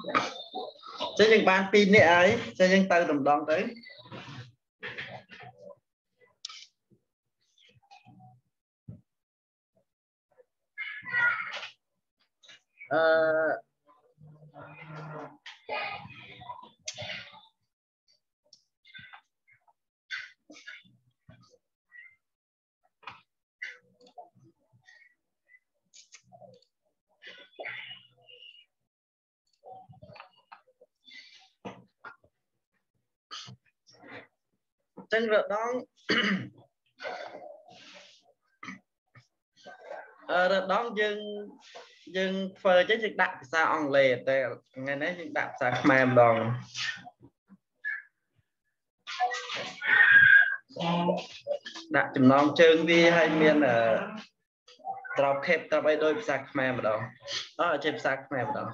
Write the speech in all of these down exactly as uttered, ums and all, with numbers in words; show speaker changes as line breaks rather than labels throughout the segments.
chứ những ban pin này ấy cho những từ tầm đòn tới uh, chân rợ đó rợ đó dừng dừng phơi chứ dừng đặt sao ông lề tại ngày nãy dừng đặt sao mềm đòn đặt chùm non chân đi hay miền ở trọc khép trọc ấy đôi sạc mềm đòn đó là trên sạc mềm đòn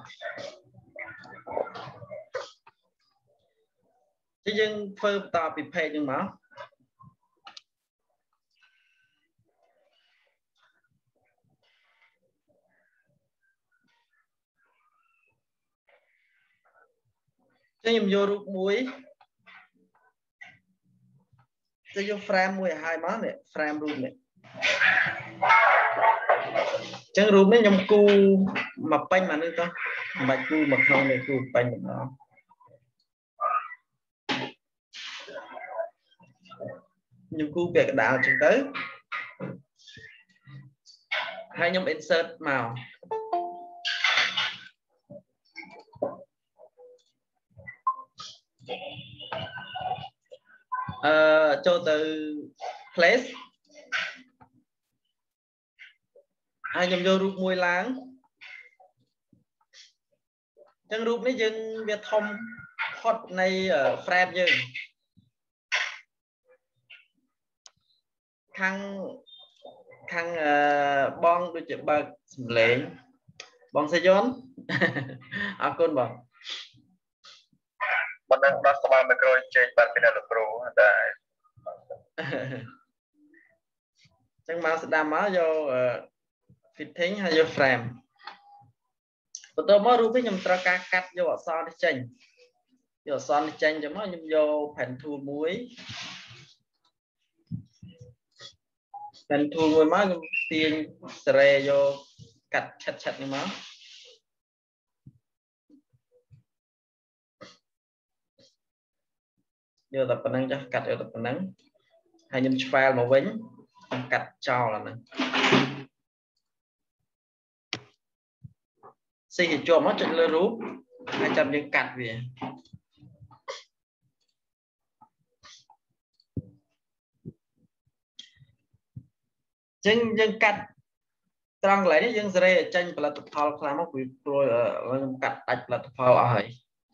chứ dừng phơi tao bị phê nhưng mà chứ nhầm vô rút muối chứ vô frame muối hai má này frame rút này chẳng rút này nhầm cu mà bánh mà nữa ta bạch cu mà không này cu bánh mà nó nhầm cu việc đảo chẳng tới hai nhầm insert màu uh, cho từ place hai nhầm vô rút mùi láng chân rút này dừng việc thông hot này ở frame dừng khăn khăn uh, bong đôi chữ bạc lên bong xe gión à con bong
mình đang bắt qua micro trên bàn bên là pro đây
chẳng máu sẽ đam máu vô fitting hay vô frame và tôi mới rút với nhầm tra ca cắt vô ở so đi chênh vô so đi chênh cho nó nhầm vô phần thu muối phần thu muối máu nhầm tiền sere vô cắt chặt chặt như máu vô tập phần năng cho cắt vô tập phần năng hay nhầm file mà vĩnh cắt cho là nè xì thì cho mất trên lơ rút hai trăm những cắt về chân dân cắt trong lấy đấy dân rê tranh là tập thao làm một quý tôi ở cắt đạch là tập thao ở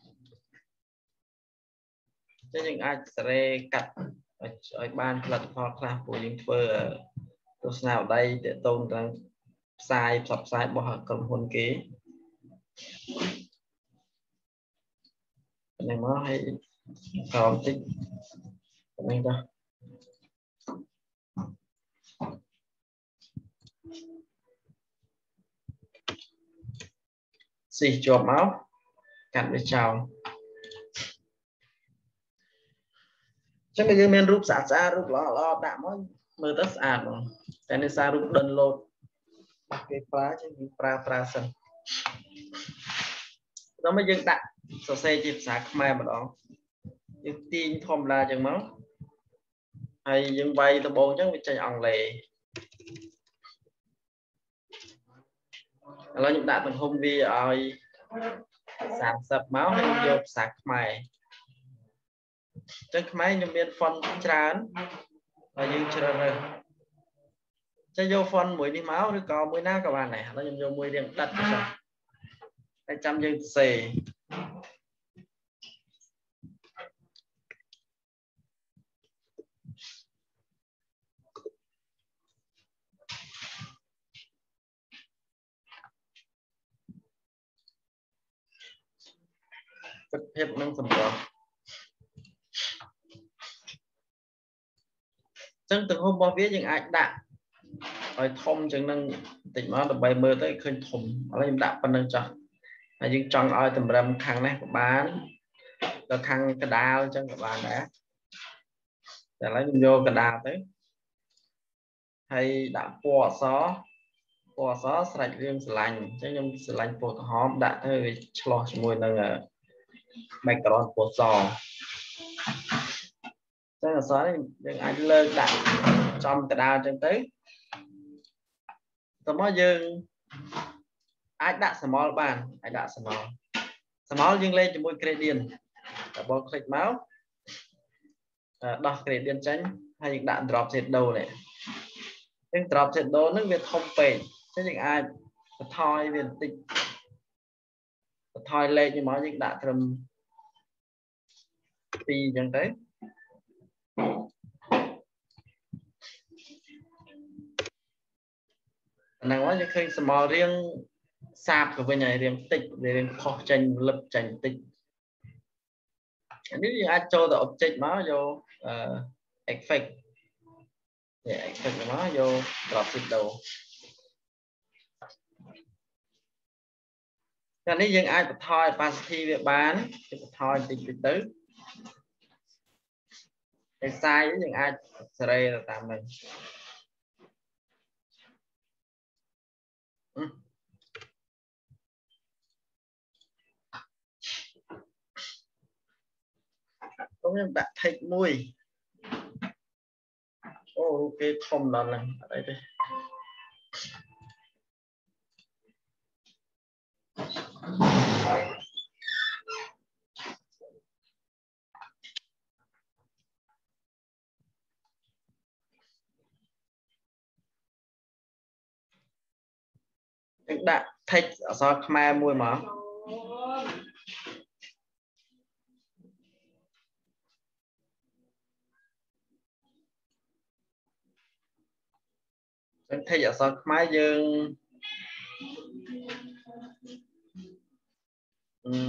chứ những ai rê cắt ở ban là tập thao làm của những phơ tôi nào đây để tôn rằng sai sập sai bỏ cầm hôn kế này nó hay còn tích mình ta xì cho máu cắt để chào chắc bây giờ mình rút xả xa rút lo lo đạm mới mơ tất sạch rồi cái này xa rút đơn lột cái phá chứ những phá phá sân đó mới dân đặt sổ xe chịp xả khmer mà đó những tin thông là chẳng máu hay dân bay tao bồn chắc bị chạy ỏng lề là những đã từng hôm vi ơi sạp sập máu hay vô sạc mày chắc máy nhưng biên phân trán và nhưng chưa rồi cho vô phân mũi đi máu rồi có mũi na các bạn này nó dùng vô mũi điện đặt hai trăm dân xì rất hết nâng phần đó chân từng hôm bao viết những ai đã rồi thông chẳng năng tỉnh nó được bài mơ tới khơi thùng nó là đạp phần nâng chọn ហើយយើងចង់ឲ្យតម្រឹមខាងនេះក៏បានដល់ខាងកណ្ដាលអញ្ចឹងក៏បានដែរតែឥឡូវខ្ញុំយកកណ្ដាលទៅហើយដាក់ពណ៌អក្សរពណ៌អក្សរស្រេចរឿងស្រឡាញ់អញ្ចឹងខ្ញុំស្រឡាញ់ពណ៌ក្រហមដាក់ទៅវាឆ្លោះជាមួយនឹង background ពណ៌សចឹងអក្សរនេះយើងអាចលើកដាក់ចំកណ្ដាលអញ្ចឹងទៅតោះមកយើងអាចដាក់ស្រមោលបានអាចដាក់ស្រមោលស្រមោលយើងលេខជាមួយ gradient តែបើ click មកដោះ gradient ចេញហើយយើងដាក់ drop shadow នេះយើង drop shadow ហ្នឹងវាធំពេកអញ្ចឹងយើងអាចបន្ថយវាបន្តិចបន្ថយលេខនេះមកយើងដាក់ត្រឹមពីរអញ្ចឹងទៅហ្នឹងមកយើងឃើញស្រមោលរៀងសាបទៅវិញហើយរៀងតិចរៀងខុសចេញលឹបចេញតិចនេះយើងអាចចូលទៅ object មកយក effect នេះ effect មកយក drop shadow តែនេះយើងអាចបន្ថយ opacity វាបានយើងបន្ថយបន្តិចតិចទៅឯសាយយើងអាចសេរីទៅតាមនេះខ្ញុំដាក់ take មួយអូរូបគេធំដល់ហ្នឹងអត់អីទេយើងដាក់ take អក្សរខ្មែរមួយមកយើង take អក្សរខ្មែរយើងអឺ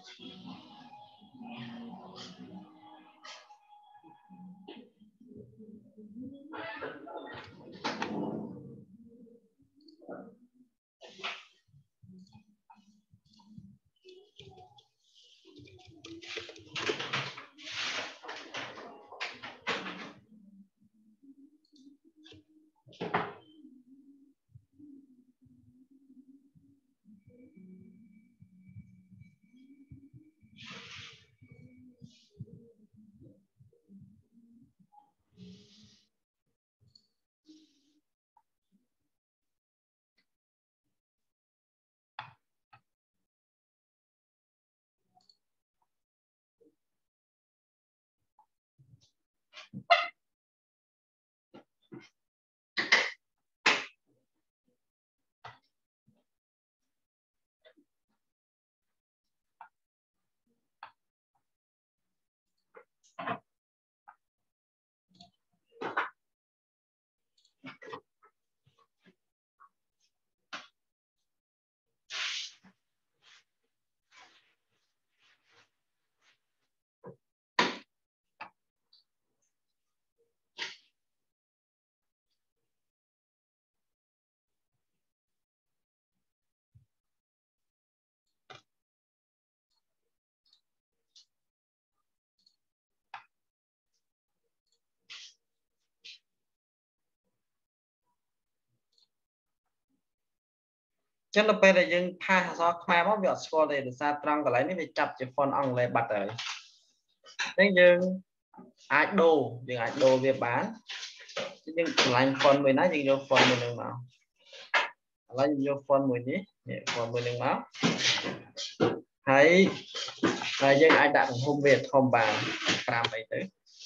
ចឹងដល់ពេលដែលយើងផាសអក្សរខ្មែរមកវាអត់ស្គាល់ទេដោយសារត្រង់កន្លែងនេះវាចាប់ជា font អង់គ្លេសបាត់ហើយអញ្ចឹងយើងអាចដូរយើងអាចដូរវាបានយើងឆ្លាញ់ font មួយណាយើងយក font មួយនឹងមកឥឡូវយើងយក font មួយនេះនេះ font មួយនឹងមកហើយហើយយើងអាចដាក់ទំហំវាធំបានប្រាំអីទៅ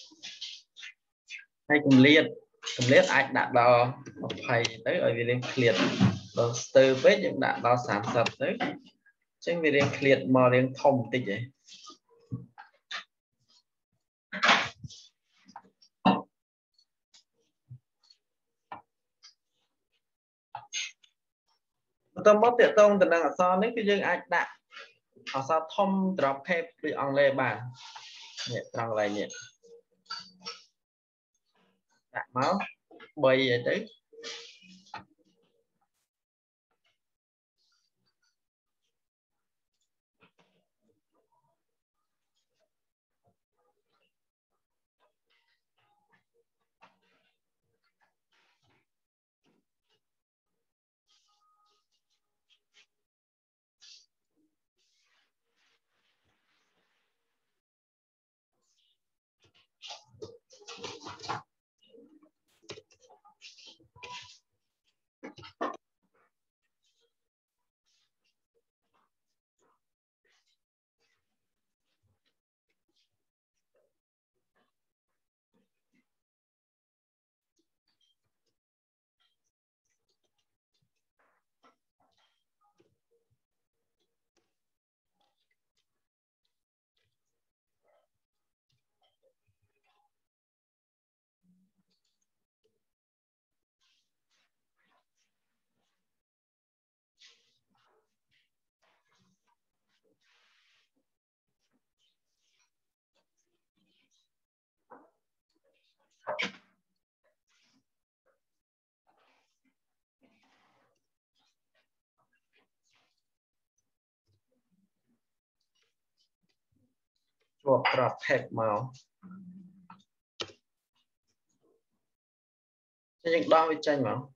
ហើយគម្លាតគម្លាតអាចដាក់ដល់ยี่สิบទៅឲ្យវារៀងឃ្លាតដល់ស្ទើរពេកយើងដាក់ដល់សាមសិបទៅអញ្ចឹងវារៀងឃ្លាតមករៀងធំបន្តិចឯងបន្តមកទាក់ទងទៅនឹងអក្សរនេះគឺយើងអាចដាក់អក្សរធំ drop cape ដូចអង់គ្លេសបាននេះត្រង់កន្លែងនេះដាក់មកបីឲ្យទៅ chuột trọt hẹp màu cho những đo với tranh màu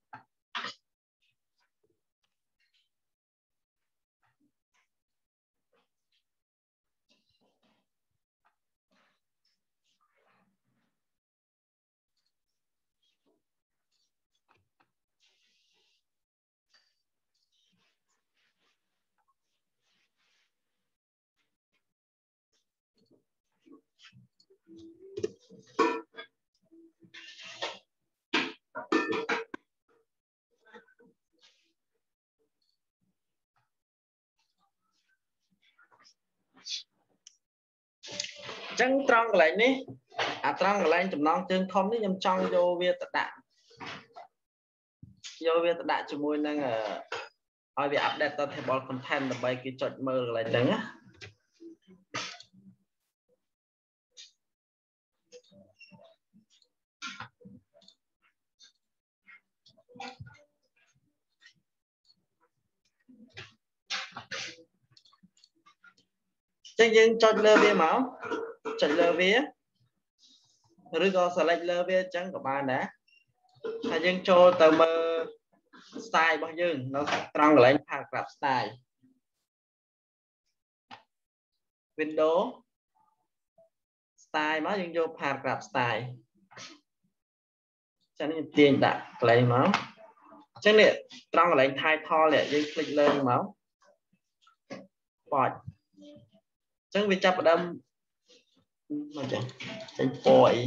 chẳng trong cái này ní à trong cái này chùm non chân thông ní nhầm trong vô việt đạn vô việt đạn cho môi năng ở việc update tao table content là bay cái chọn mơ lại đứng á chẳng nhưng chọn lơ bia máu chọn lơ bia rồi có select lơ bia chẳng của bạn đã hay nhưng cho tờ mơ style bao nhiêu nó trong lại paragraph style window style mà nhưng vô paragraph style cho nên tiền đã lấy máu chẳng này trong lại title lại nhưng click lên máu bọt chẳng vì chấp ở đâm mà chẳng chẳng bội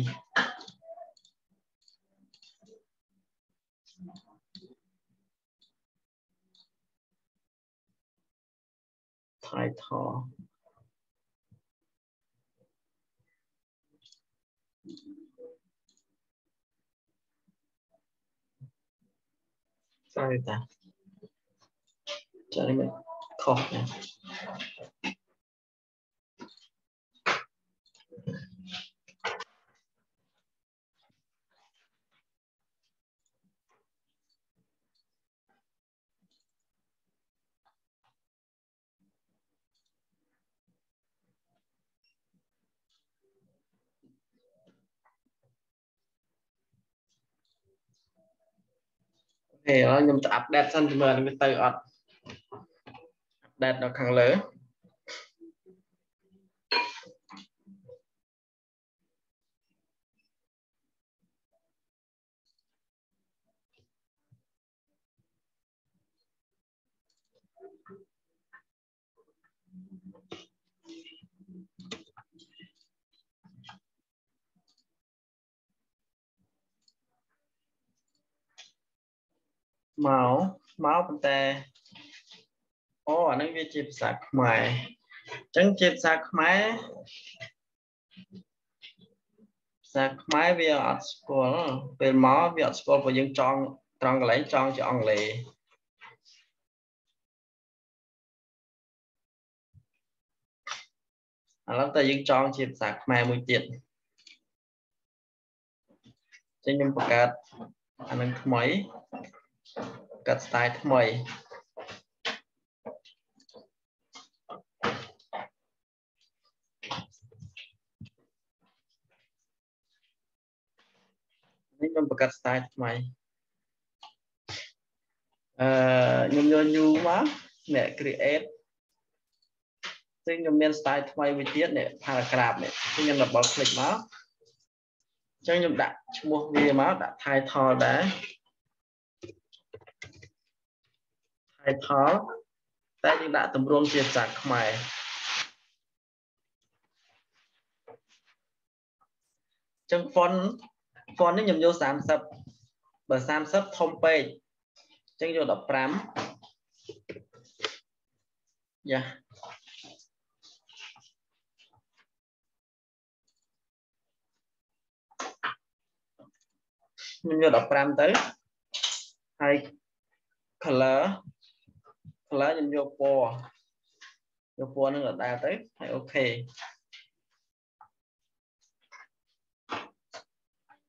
title sao ta cho nên mình khó nè thì nó nhầm cho update xong thì mình từ ọt update nó càng lớn máu máu bên tè ô anh ấy viết chip sạc mày chẳng chip sạc máy sạc máy về ở school về máu về school của những trong trong cái lấy trong cho ông lì à lắm ta những trong chip sạc máy mùi tiệt cho nhưng mà cả anh ấy mấy cả style mấy nhưng mà cả style mấy nhưng nhớ nhu má nè createซึ่งยังមាន style ថ្មីមួយទៀតនេះ paragraph នេះខ្ញុំ double click មកអញ្ចឹងខ្ញុំដាក់ឈ្មោះវាមកដាក់ title ដែរ title តែយើងដាក់ទម្រង់ជាភាសាខ្មែរអញ្ចឹង font font នេះខ្ញុំយកសាមសិបបើសាមសិបធំពេកអញ្ចឹងយកដប់ប្រាំយ៉ាខ្ញុំយកដប់ប្រាំទៅហើយ color color ខ្ញុំយកពណ៌យកពណ៌នឹងដដែលទៅហើយអូខេ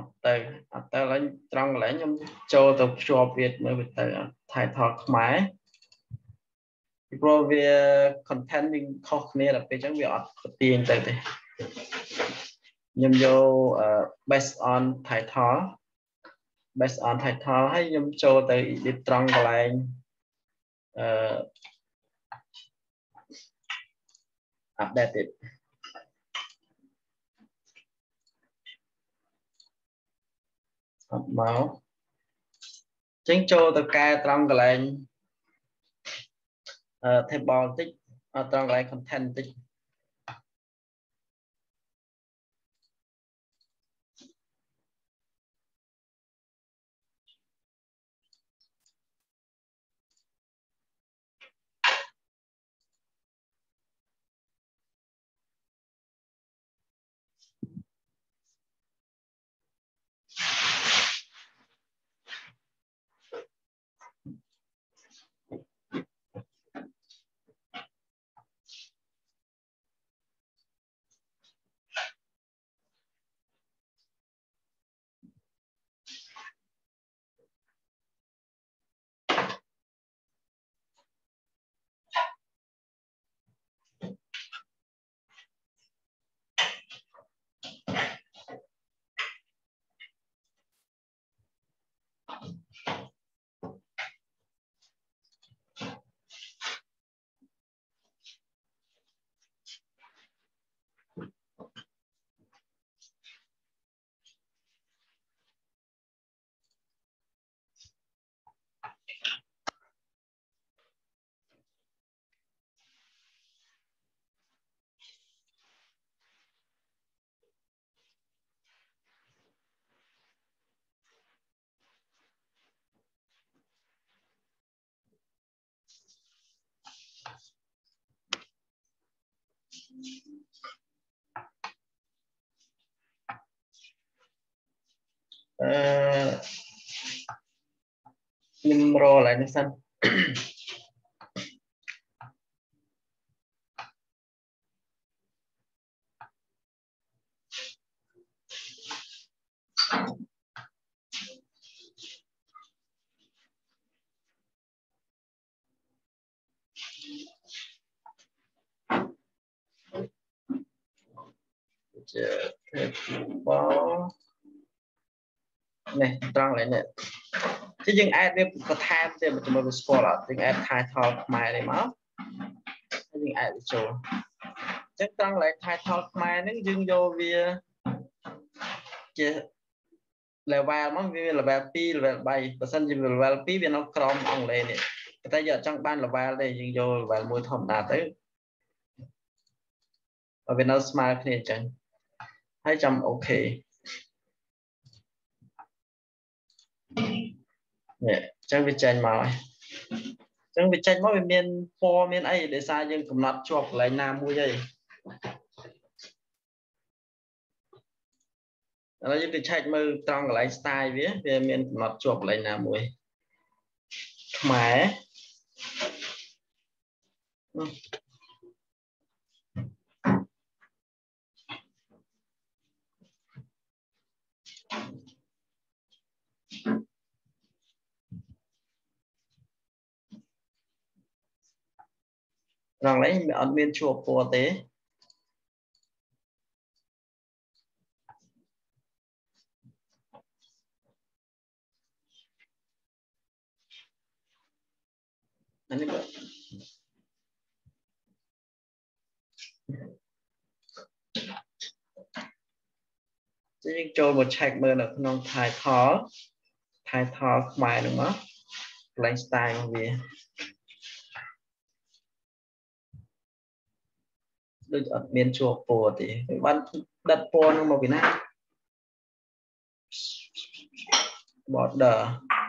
từ từ lấy trong lấy nhung cho tập cho Việt mới bị từ thay thọ máy pro về content mình khó này là phải chẳng bị ọt tiền từ thì nhung vô based on thay thọ based on thay thọ hay nhung cho từ đi trong lại updated máu chính cho từ ca trong cái lại thêm bò tích trong lại content tích nhưng rồi lại nó xanh bó này trong lại nè chứ nhưng ai đi có tham thì mình mới score là nhưng ai thay thọ mai này máu nhưng ai cho chắc trong lại thay thọ mai nó dừng vô vì level mà vì level pi level bảy và sân dừng level pi vì nó crom ông lên này người ta giờ trong ban level đây dừng vô level mùi thầm nào tới và vì nó smart này chẳng hai trăm ok nè chẳng bị tranh màu chẳng bị tranh màu miền po miền ấy để xa nhưng cũng nát chọc lại nam mua dây nó như bị tranh mơ trong lại style vía về miền cũng nát chọc lại nam mua mẹ rằng lấy ở miền chùa po tế chứ cho một check mơ là non thái thó thái thó ngoài đúng không lifestyle không gì được ở miền chùa po thì ban đặt po nó một cái này border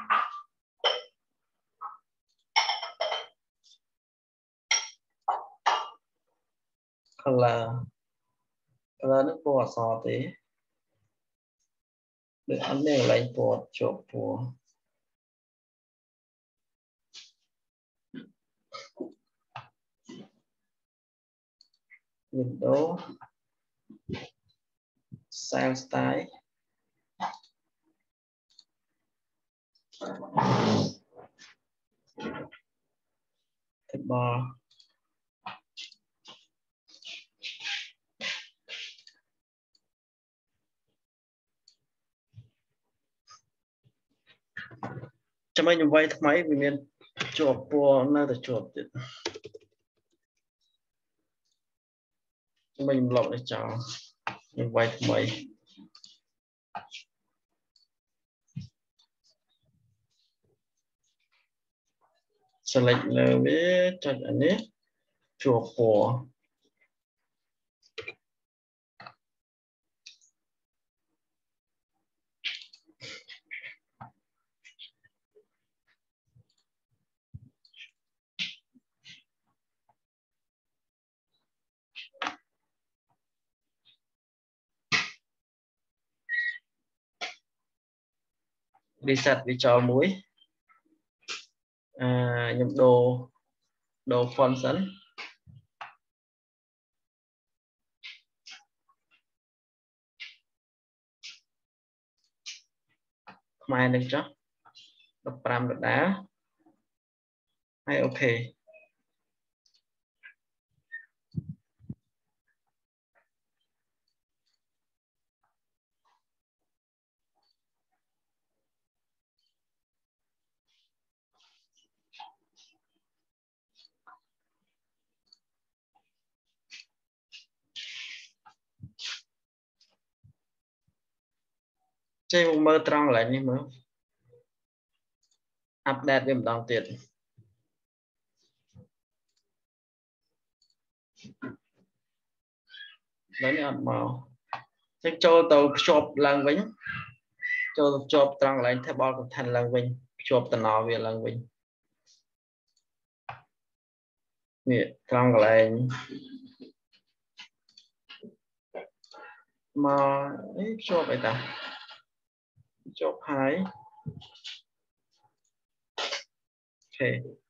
color color nó po so thế được ăn này lại po chụp po window style style table cho mấy những vay máy vì miền chuột bùa nơi là chuột cho mình lộn để cho những vay máy select là với cho anh ấy chuột bùa reset đi cho muối à, nhập đồ đồ function mai được chứ đập ram được đá hay ok chơi một mơ trăng lại như mà update với một đồng tiền đấy là màu chắc cho tàu shop lần vĩnh cho shop trăng lại theo bao của thành lần vĩnh shop tàu nào về lần vĩnh nè trăng lại mà ấy shop vậy ta shop hai ok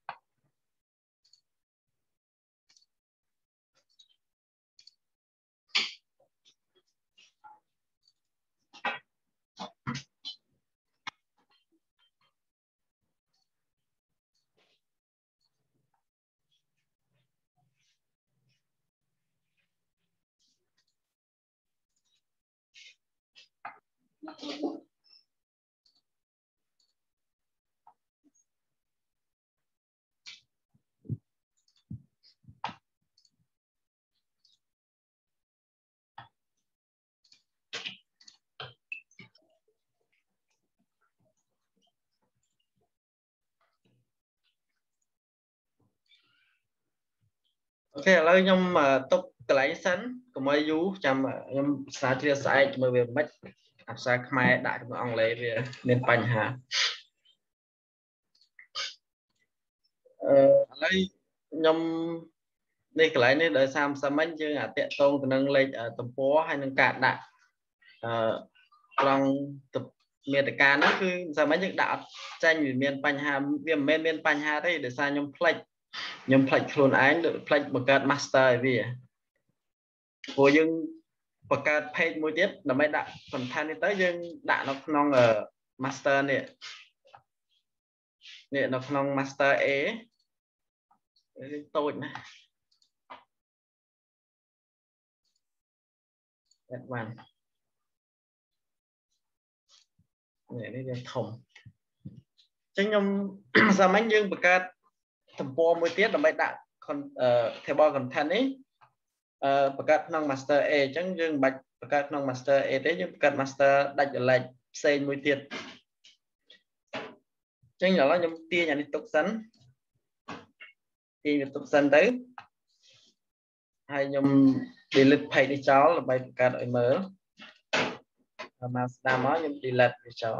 ok là nhưng mà tục cái lấy sẵn của mấy dú chăm nhưng xa chia sẻ mà về mất áp xa khai đại của ông lấy về nên bánh hả lấy nhưng đây cái lấy này đợi xem xem mấy chứ à tiện tôn cái nâng lên ở tầm phố hay nâng cạn đại trong tập miền ca nó cứ giờ mấy những đạo tranh vì miền bánh hà viêm men miền bánh hà đấy để sao nhung plate nhung plate luôn ánh được plate một cái master vì của dương một cái pageមួយទៀតដើម្បីដាក់ content នេះទៅយើងដាក់នៅក្នុង master នេះនេះនៅក្នុង master A តូចណាស់ advanced នេះនេះវាធំអញ្ចឹងខ្ញុំសាមញ្ញយើងបង្កើតទំព័រមួយទៀតដើម្បីដាក់ table content នេះបង្កើតក្នុង master A អញ្ចឹងយើងមិនបាច់បង្កើតក្នុង master A ទេយើងបង្កើត master ដាច់ចលែកផ្សេងមួយទៀតអញ្ចឹងឥឡូវខ្ញុំទាញអានេះទុកសិនទាញវាទុកសិនទៅហើយខ្ញុំ delete page នេះចោលដើម្បីបង្កើតឲ្យមើលមកស្ដាប់មកខ្ញុំ delete វាចោល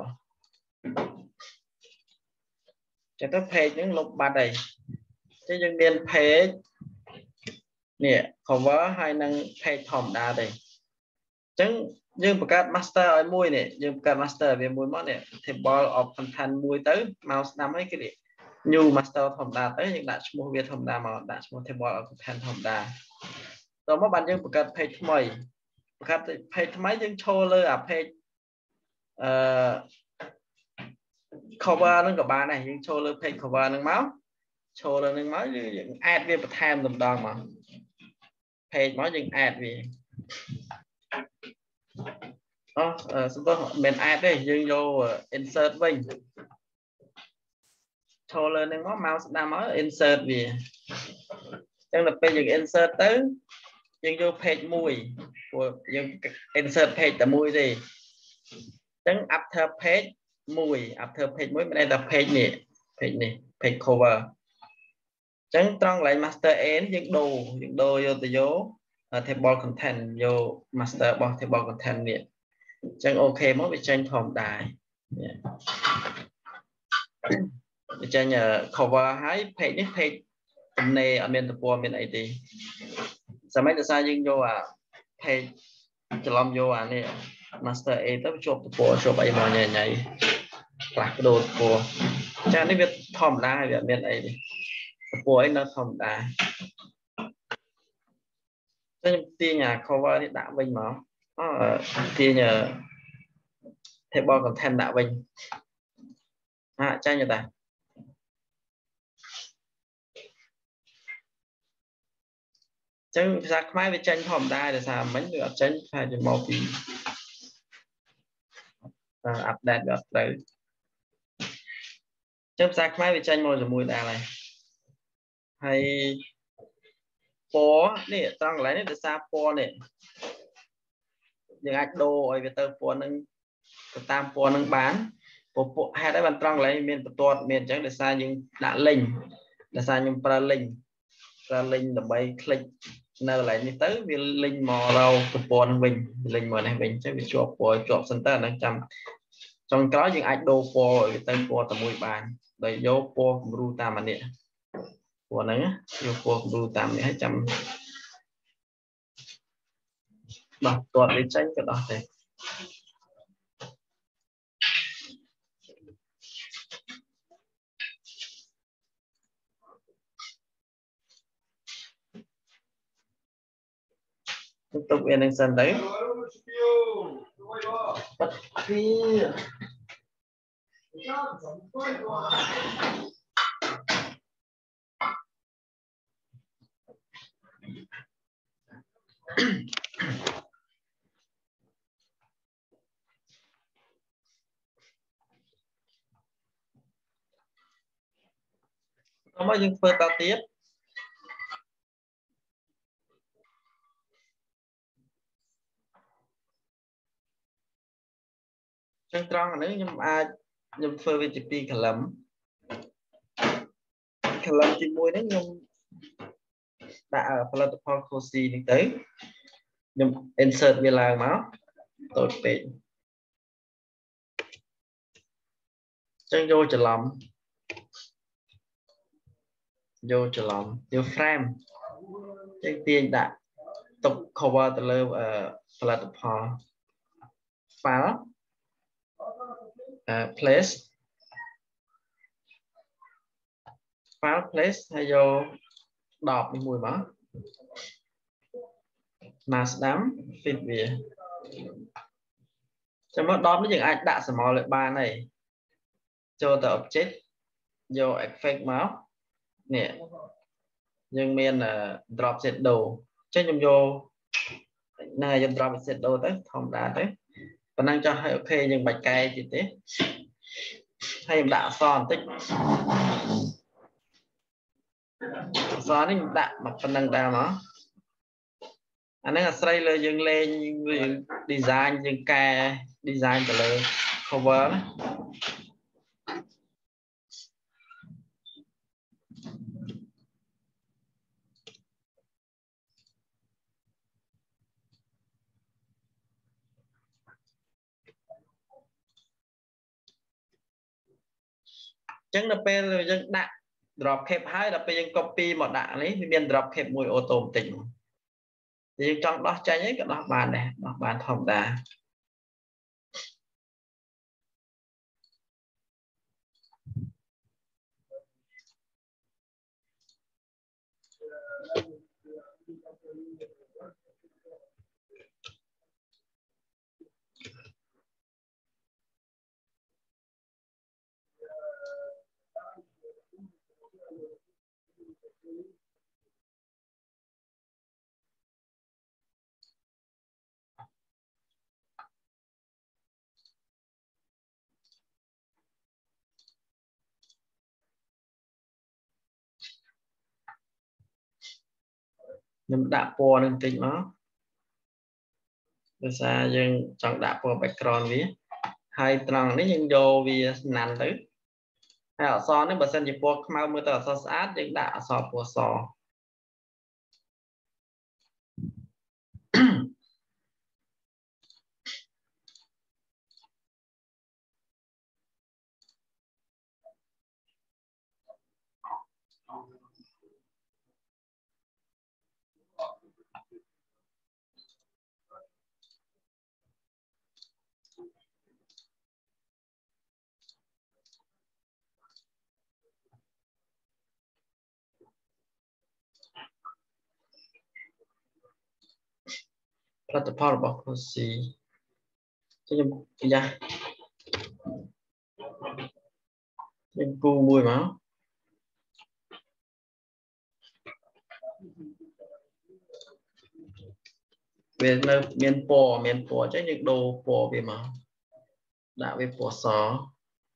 ចឹងទៅ page ហ្នឹងលុបបាត់ហើយអញ្ចឹងយើងមាន page នេះ cover ហើយនឹង page ធម្មតាទេអញ្ចឹងយើងបង្កើត master ឲ្យមួយនេះយើងបង្កើត master វាមួយមកនេះ table of content មួយទៅមកស្ដាប់ហើយគេ new master ធម្មតាទៅយើងដាក់ឈ្មោះវាធម្មតាមកដាក់ឈ្មោះ table of content ធម្មតាតោះមកបានយើងបង្កើត page ថ្មីបង្កើត page ថ្មីយើងឈរលើអា page អឺ cover nó có ba này nhưng show lên page cover nó máu show lên nó máu những add về time tầm đòn mà page máu những add về đó mình add đây nhưng vô insert vinh show lên nó máu mouse đang máu insert về chẳng là page những insert tới nhưng vô page mùi của những insert page là mùi gì chẳng after page mùi after page mùi bên đây là page này page này page cover chẳng trong lại master end những đồ những đồ vô từ vô table content vô master box table content này chẳng ok mới bị tranh phòng đài bị tranh nhờ cover hai page nhất page tầm này ở bên tập bên này thì sao mấy từ xa nhưng vô à page cho làm vô à này master A tới chụp của chụp ấy mà nhảy nhảy lạc đồ của cha nó biết thòm đa việc bên ấy đi của ấy nó thòm đa nên tia nhà cover đi đã vinh mà tia nhờ table content đã vinh à cha như ta chứ ra máy với tranh thòm đa để sao mấy người tranh phải được một tí update được tới chớp ra máy với tranh môi rồi mùi đà này hay phố này tăng lấy này từ xa phố này những ạch đồ ở việt tơ phố nâng tam phố nâng bán phố hai đấy bạn tăng lấy miền tuột miền trắng để xa nhưng đã linh là xa nhưng pra linh pra linh là bay click nơi lại như tới vì linh mò đâu từ phố nâng bình linh mò này bình chứ bị chuột phố chuột center nâng trăm trong đó những ạch đồ phố ở việt tơ phố tầm mùi bàn để vô phố ru tam anh nè của nó vô phố ru tam này hai trăm đọc tuột đi tranh cái đó thì tiếp tục yên anh sân đấy bất kỳ nó mới dừng phơi tao tiếp chân tròn nếu nhưng ai nhưng phơi về chụp pi cả lắm cả lắm chỉ môi đấy nhưng đã ở platform cozy đi tới nhưng insert về là máu tôi bị chân vô trở lòng vô trở lòng vô frame chân tiền đã tục cover từ lâu ở platform file uh, place file place hay vô đọc mùi máu mà đám phim về cho mất đón với những ai đã sẽ mò lại ba này cho tờ object vô effect máu nè nhưng men là drop set đồ chứ nhầm vô này dùng drop set đồ tới thông đã đấy và năng cho hay ok nhưng bạch cay gì thế hay đã son tích gió thì đã mà phần năng đào nó anh ấy là xây lên dừng lên design dừng ca design từ lời cover đó. Chẳng là bây giờ đặt drop cap hai là bây giờ copy một đạn lấy thì biên drop cap mùi ô tô tỉnh thì trong đó trái nhất cái đó bàn này đó bàn thông đà nhưng đã po nên tính nó bây giờ nhưng chẳng đã po background với hai tròn đấy nhưng vô vì nàn tới hay ở so nếu mà xem chỉ po mau mới tờ so sát nhưng đã so po so protocol bảo có gì cho nhưng dạ nhưng cu mùi máu về nơi miền po miền po chứ những đồ po về mà đã về po sò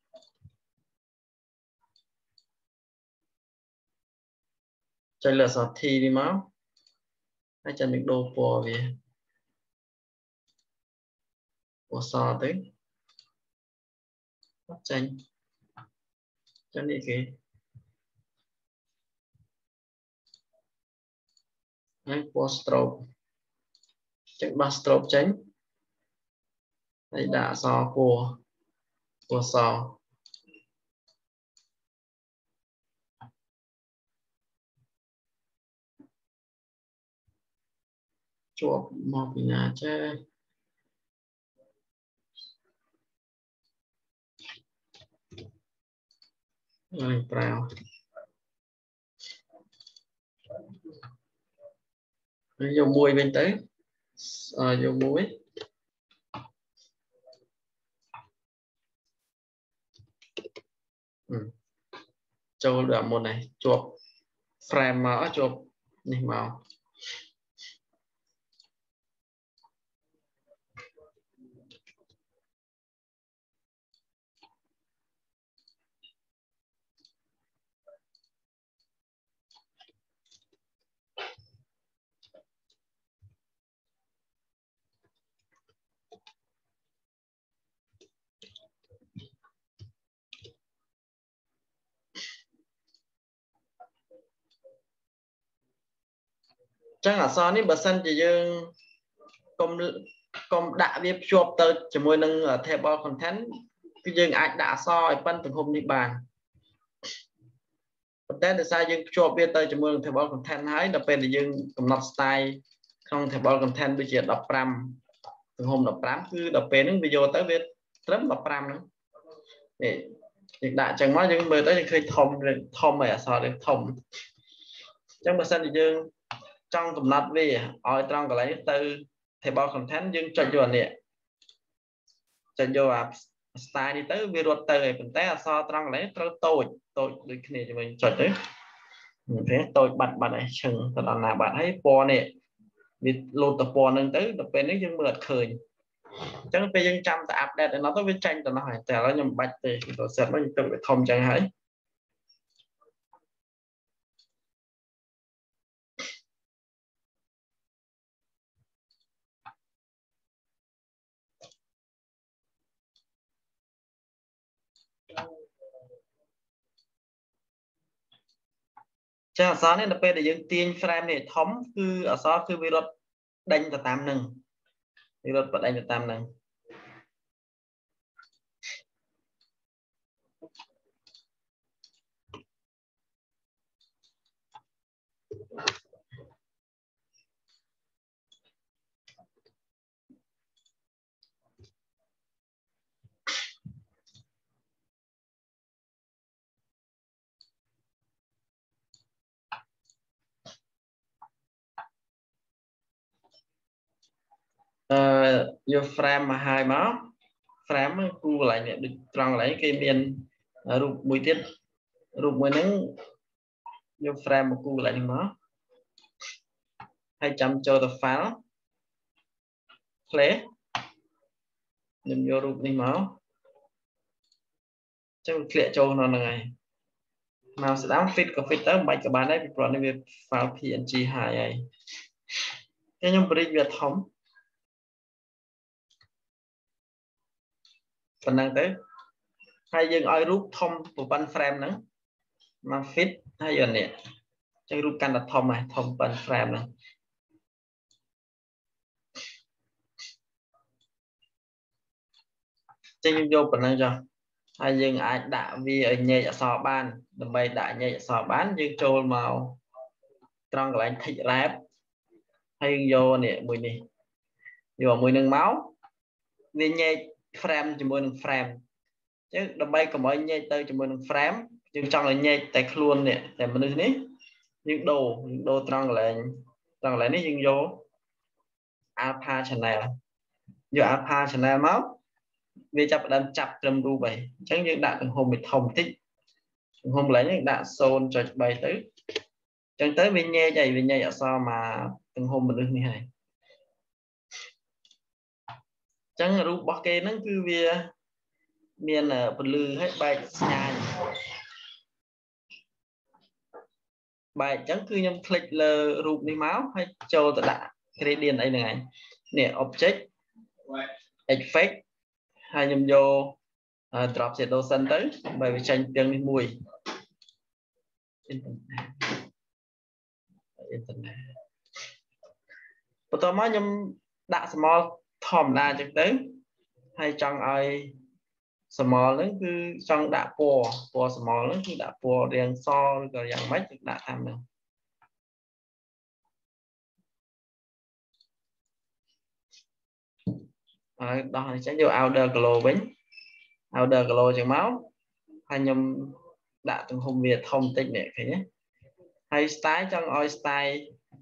chơi là sò thi đi máu hay cho những đồ po về po sò tới bắt tranh cho nên cái hay po stroke chắc ba stroke tránh hay đã sò po po sò chuột một nhà chơi rồi vào vô muối bên tới à, vô muối ừ. Châu được một này chuột frame mở chuột này màu chắc là so ní bờ sân chỉ dương công công đã viết chụp tới chỉ môi nâng ở table content cái dương ảnh đã so phân từng hôm đi bàn tên là sao dương chụp viết tới chỉ môi table content hãy là bên là dương cầm nắp style không table content bây giờ đọc ram từng hôm đọc ram cứ đọc bên những video tới viết rất đọc ram nữa để đã chẳng nói những người tới khi thông thông mà so để thông trong bờ sân thì dương trong cầm nắp về ở trong cái lấy từ table content dương cho vô nè cho vô à style đi tới virus tới mình té so trong lấy tôi tôi được này cho mình chọn đấy thế tôi bạn bạn này chừng thật là bạn thấy po nè vì lột tập po nâng tới tập bên ấy dương mượt khởi chẳng bây giờ trăm ta update để nó tới với tranh cho nó hỏiแต่แล้วnhầm bạch thì tôi sẽ nó tự phải thông chẳng hãy chắc là nên là để dương tiên frame này thống cứ ở so cứ virus đánh từ tám nâng virus bật đánh từ tám nâng uh, vô frame mà hai máu frame cu lại này được tròn lấy cái miền rụp mùi tiết rụp mùi nắng vô frame một cú lại đi mà hai trăm cho the file play nhưng vô rụp đi máu chắc click cho nó này nào sẽ đám fit có fit tới bảy các bạn đấy vì còn việc file pê en giê hai này cái nhóm bridge việt thống phần năng tới hay dừng ai rút thông của ban frame nữa mà fit hay giờ nè chắc rút căn là thông này thông ban frame này trên vô phần năng cho hay dừng ai đã vì ở nhẹ ở sò ban đầm bay đã nhẹ ở sò bán nhưng trôi màu trong cái anh thị lab hay vô nè mùi này vô mùi nâng máu vì nhẹ frame chỉ mùi nâng frame chứ đầm bay có mọi nhẹ tới chỉ mùi nâng frame nhưng trong là nhẹ tại luôn nè tại mình này những đồ những đồ trong là trong lại nó dừng vô alpha channel vô alpha channel máu vì chấp đâm chặt trầm ru vậy chẳng những đã từng hôm bị thông tích hôm lấy những đã xôn cho bay tới chẳng tới vì nhẹ chạy vì nhẹ ở sao mà từng hôm mình được như này chẳng ru bỏ kê nó cứ vì miền ở phần lư hết bài nhai bài chẳng cứ nhầm click lờ rụp đi máu hay cho tự đã gradient đây này nè object effect hay nhầm vô uh, drop shadow sân tới bởi vì tranh tiếng đi mùi internet bắt đầu mới nhầm đã small thòm ra chắc tới hay trong ai small nó cứ trong đã po po small nó cứ đã po đèn so rồi dạng mấy đã làm được à, đó sẽ vô outer glow với outer glow chẳng máu hay nhầm đã từng hôm việt thông tin này thế hay style trong oi style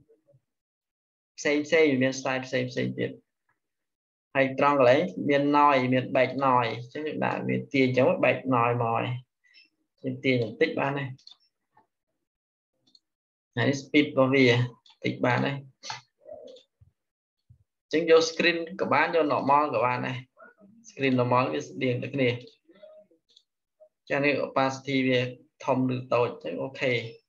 xây xây miền style xây xây biệt hay trong lấy miền nòi miền bạch nòi chứ đã miền tiền chống bạch nòi mòi trên tiền tích bán này hãy speed vào vì tích bán này chính vô screen của bạn vô normal của bạn này screen normal với điền được này cho nên opacity về thông được tội chứ ok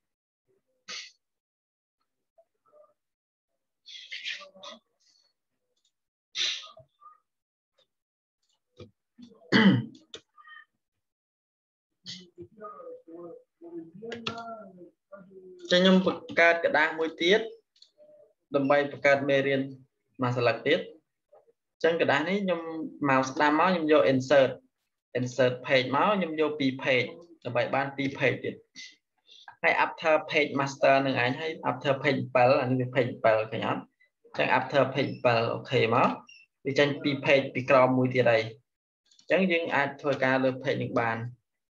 cho nhưng bậc cát cả đang môi tiết đầm bay bậc cát mê riêng mà sẽ lạc tiết chân cái đá này nhưng màu đam máu nhưng vô insert insert page máu nhưng vô pi page đầm bay ban pi page hay after page master này anh hay after page pal là những page pal cái nhá chân after page pal ok máu vì chân pi page pi crom môi tiết đây chẳng nhưng ai thôi ca được page những bàn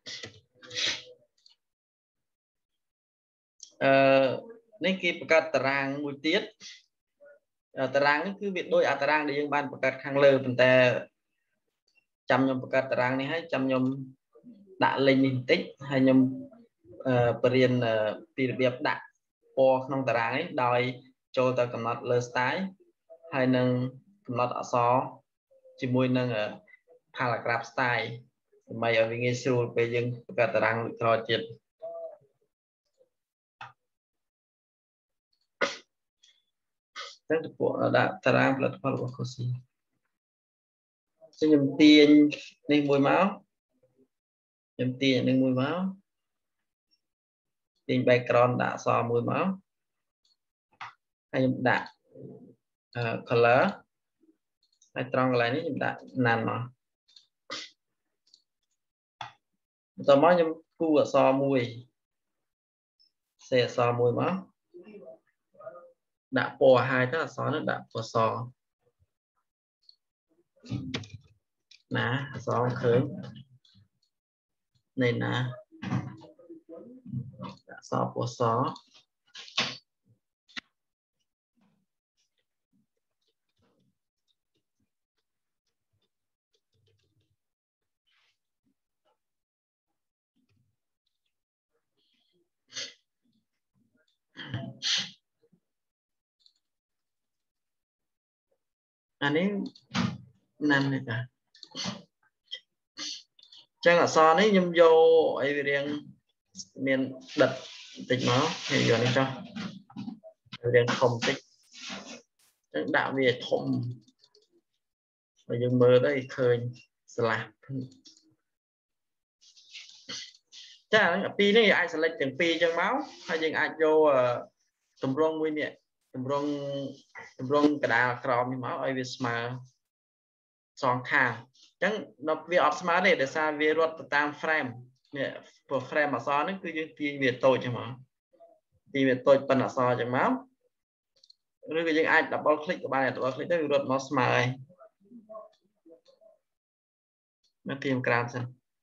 nên cái bậc tà rang mùi tiết tà rang cứ việc đôi à tà rang để dân ban bậc khang lơ phần ta chăm nhom bậc tà rang này hay chăm nhom đã lên hình tích hay nhom bền bị việc đặt po trong tà rang ấy đòi cho ta cầm nát lơ style hay nâng cầm nát ở xó chỉ mùi nâng ở paragraph style mày ở bên nghe sưu về dân bậc tà rang rồi chuyện Tentu po ada terang platform bakosi. Saya nhầm tiền nên mùi máu, nhầm tiền nên mùi máu, tiền background đã so mùi máu, hay nhầm đã uh, color, hay trong lại này nhầm đã nàn nó, tao máu nhầm cu ở so mùi, xe so mùi máu. Đã po hai tức là xó nó đã po so ná xó khởi này ná đã so po so anh ấy năm này cả chẳng ở so đấy nhung vô ấy riêng miền đất tịch nó thì giờ này cho riêng không tích đạo về thùng và dùng mơ đây khơi là chắc là pi này ai sẽ lấy tiền pi trong máu hay những ai vô tầm rong nguyên nè tầm rong tầm rong cả đà crom như máu ai biết mà song khang chẳng nó việc op smart này để sao việc luật tam frame nè for frame mà so nó cứ như tiền việc tôi cho mà tiền việc tôi phần là so trong máu rồi cái những ai double click của bạn này double click đấy luật nó smart nó tìm cram xem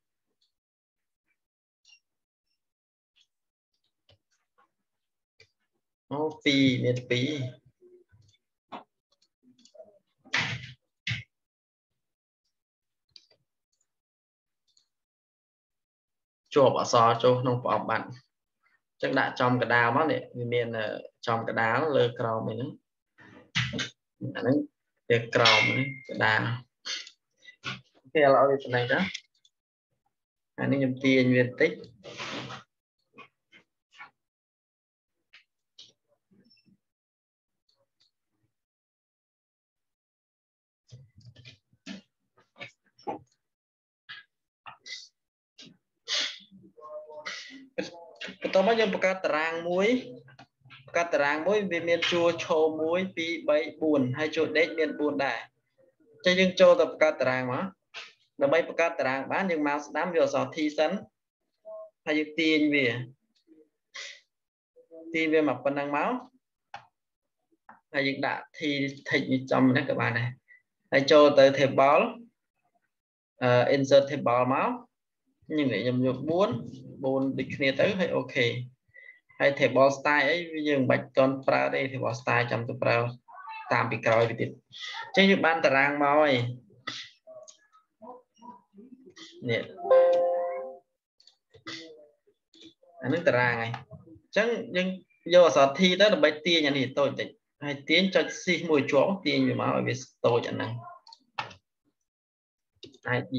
nó pi miền pi chụp ở so cho nó bỏ bạn chắc đã trong cái đào đó này miền trong cái đá lơ cầu mình nó cái cầu cái đá cái là cái này đó anh ấy nhầm tiền nguyên tích tôi mới dùng cái tàng muối cái tàng muối vì miền chua chô muối pi bảy buồn hay chua đét miền buồn đại cho nhưng cho tập cái tàng mà là mấy cái tàng bán nhưng mà đám vừa sọ thi sẵn hay dùng tiền về tiền về mặt phần năng máu hay dùng đã thì thịnh trong đó các bạn này hay cho tới thể báo uh, insert thể báo máu nhưng để nhầm nhược bốn bốn địch kia tới hay ok hay thể ball style ấy nhưng bạch con pra đây thì ball style trong tôi pra tam bị còi bị chứ như ban tàng màu ấy nè anh nước tàng này chẳng nhưng do sao thi đó là bạch tiền nhà thì tôi định hay tiến cho xi mùi chó tiền như mà biết tôi chẳng năng ai đi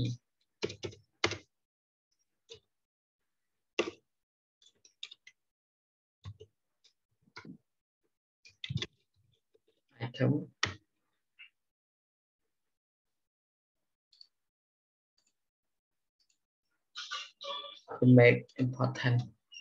không make important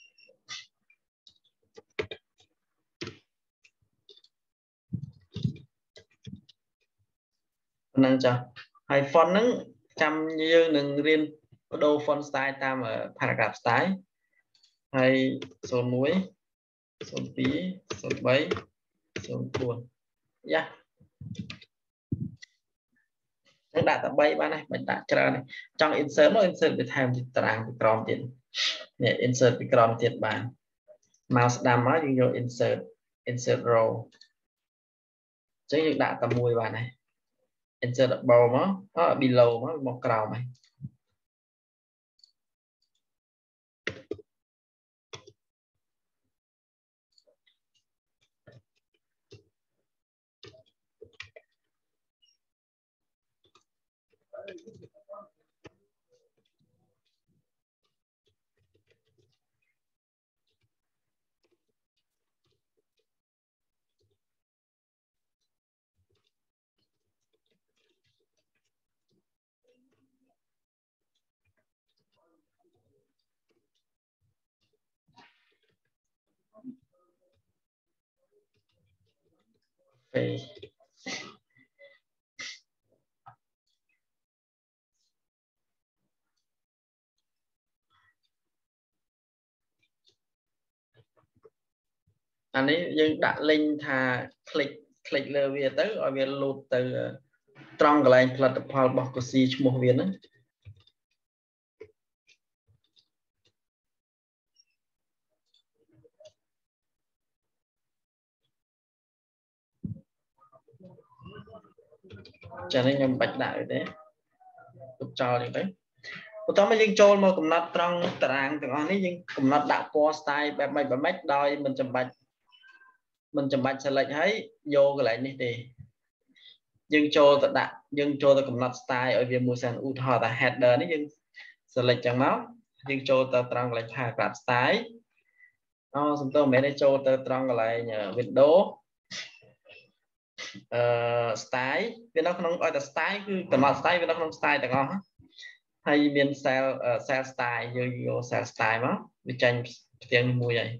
năng cho hay font nắng trăm như đừng riêng đô font style tam ở paragraph style hay số muối số tí số bảy số buồn yeah nó đã tập bay bạn này mình đã chờ này trong insert nó insert để thêm tàng crom tiền nè insert crom tiền bàn mouse đam nó dùng vô insert insert row chứ những đã tập mùi bạn này insert bầu nó nó below nó một crom này thì anh ấy nhưng đã link thà click click lên về tới ở về lụt từ trong cái line là tập hợp bọc của si một viên đó cho nên nhầm bạch đại đấy tục cho được đấy tao mới dừng trôi mà cũng nát trong tàng từ anh ấy nhưng cũng nát đã qua styleแบบmấyแบบmấy đôi mình chầm bạch mình chầm bạch sẽ lại thấy vô cái lại này thì dương cho ta đặt dương cho ta cầm nát style ở việc mua sản ưu thọ ta header này dương select chẳng máu dương cho ta trang lại paragraph style nó chúng tôi mới đây cho ta trang lại nhờ window uh, style vì nó không gọi là style cứ cầm nát style vì nó không style tại ngon hay miền cell uh, cell style vô vô cell style mà bị tranh tiếng mùi vậy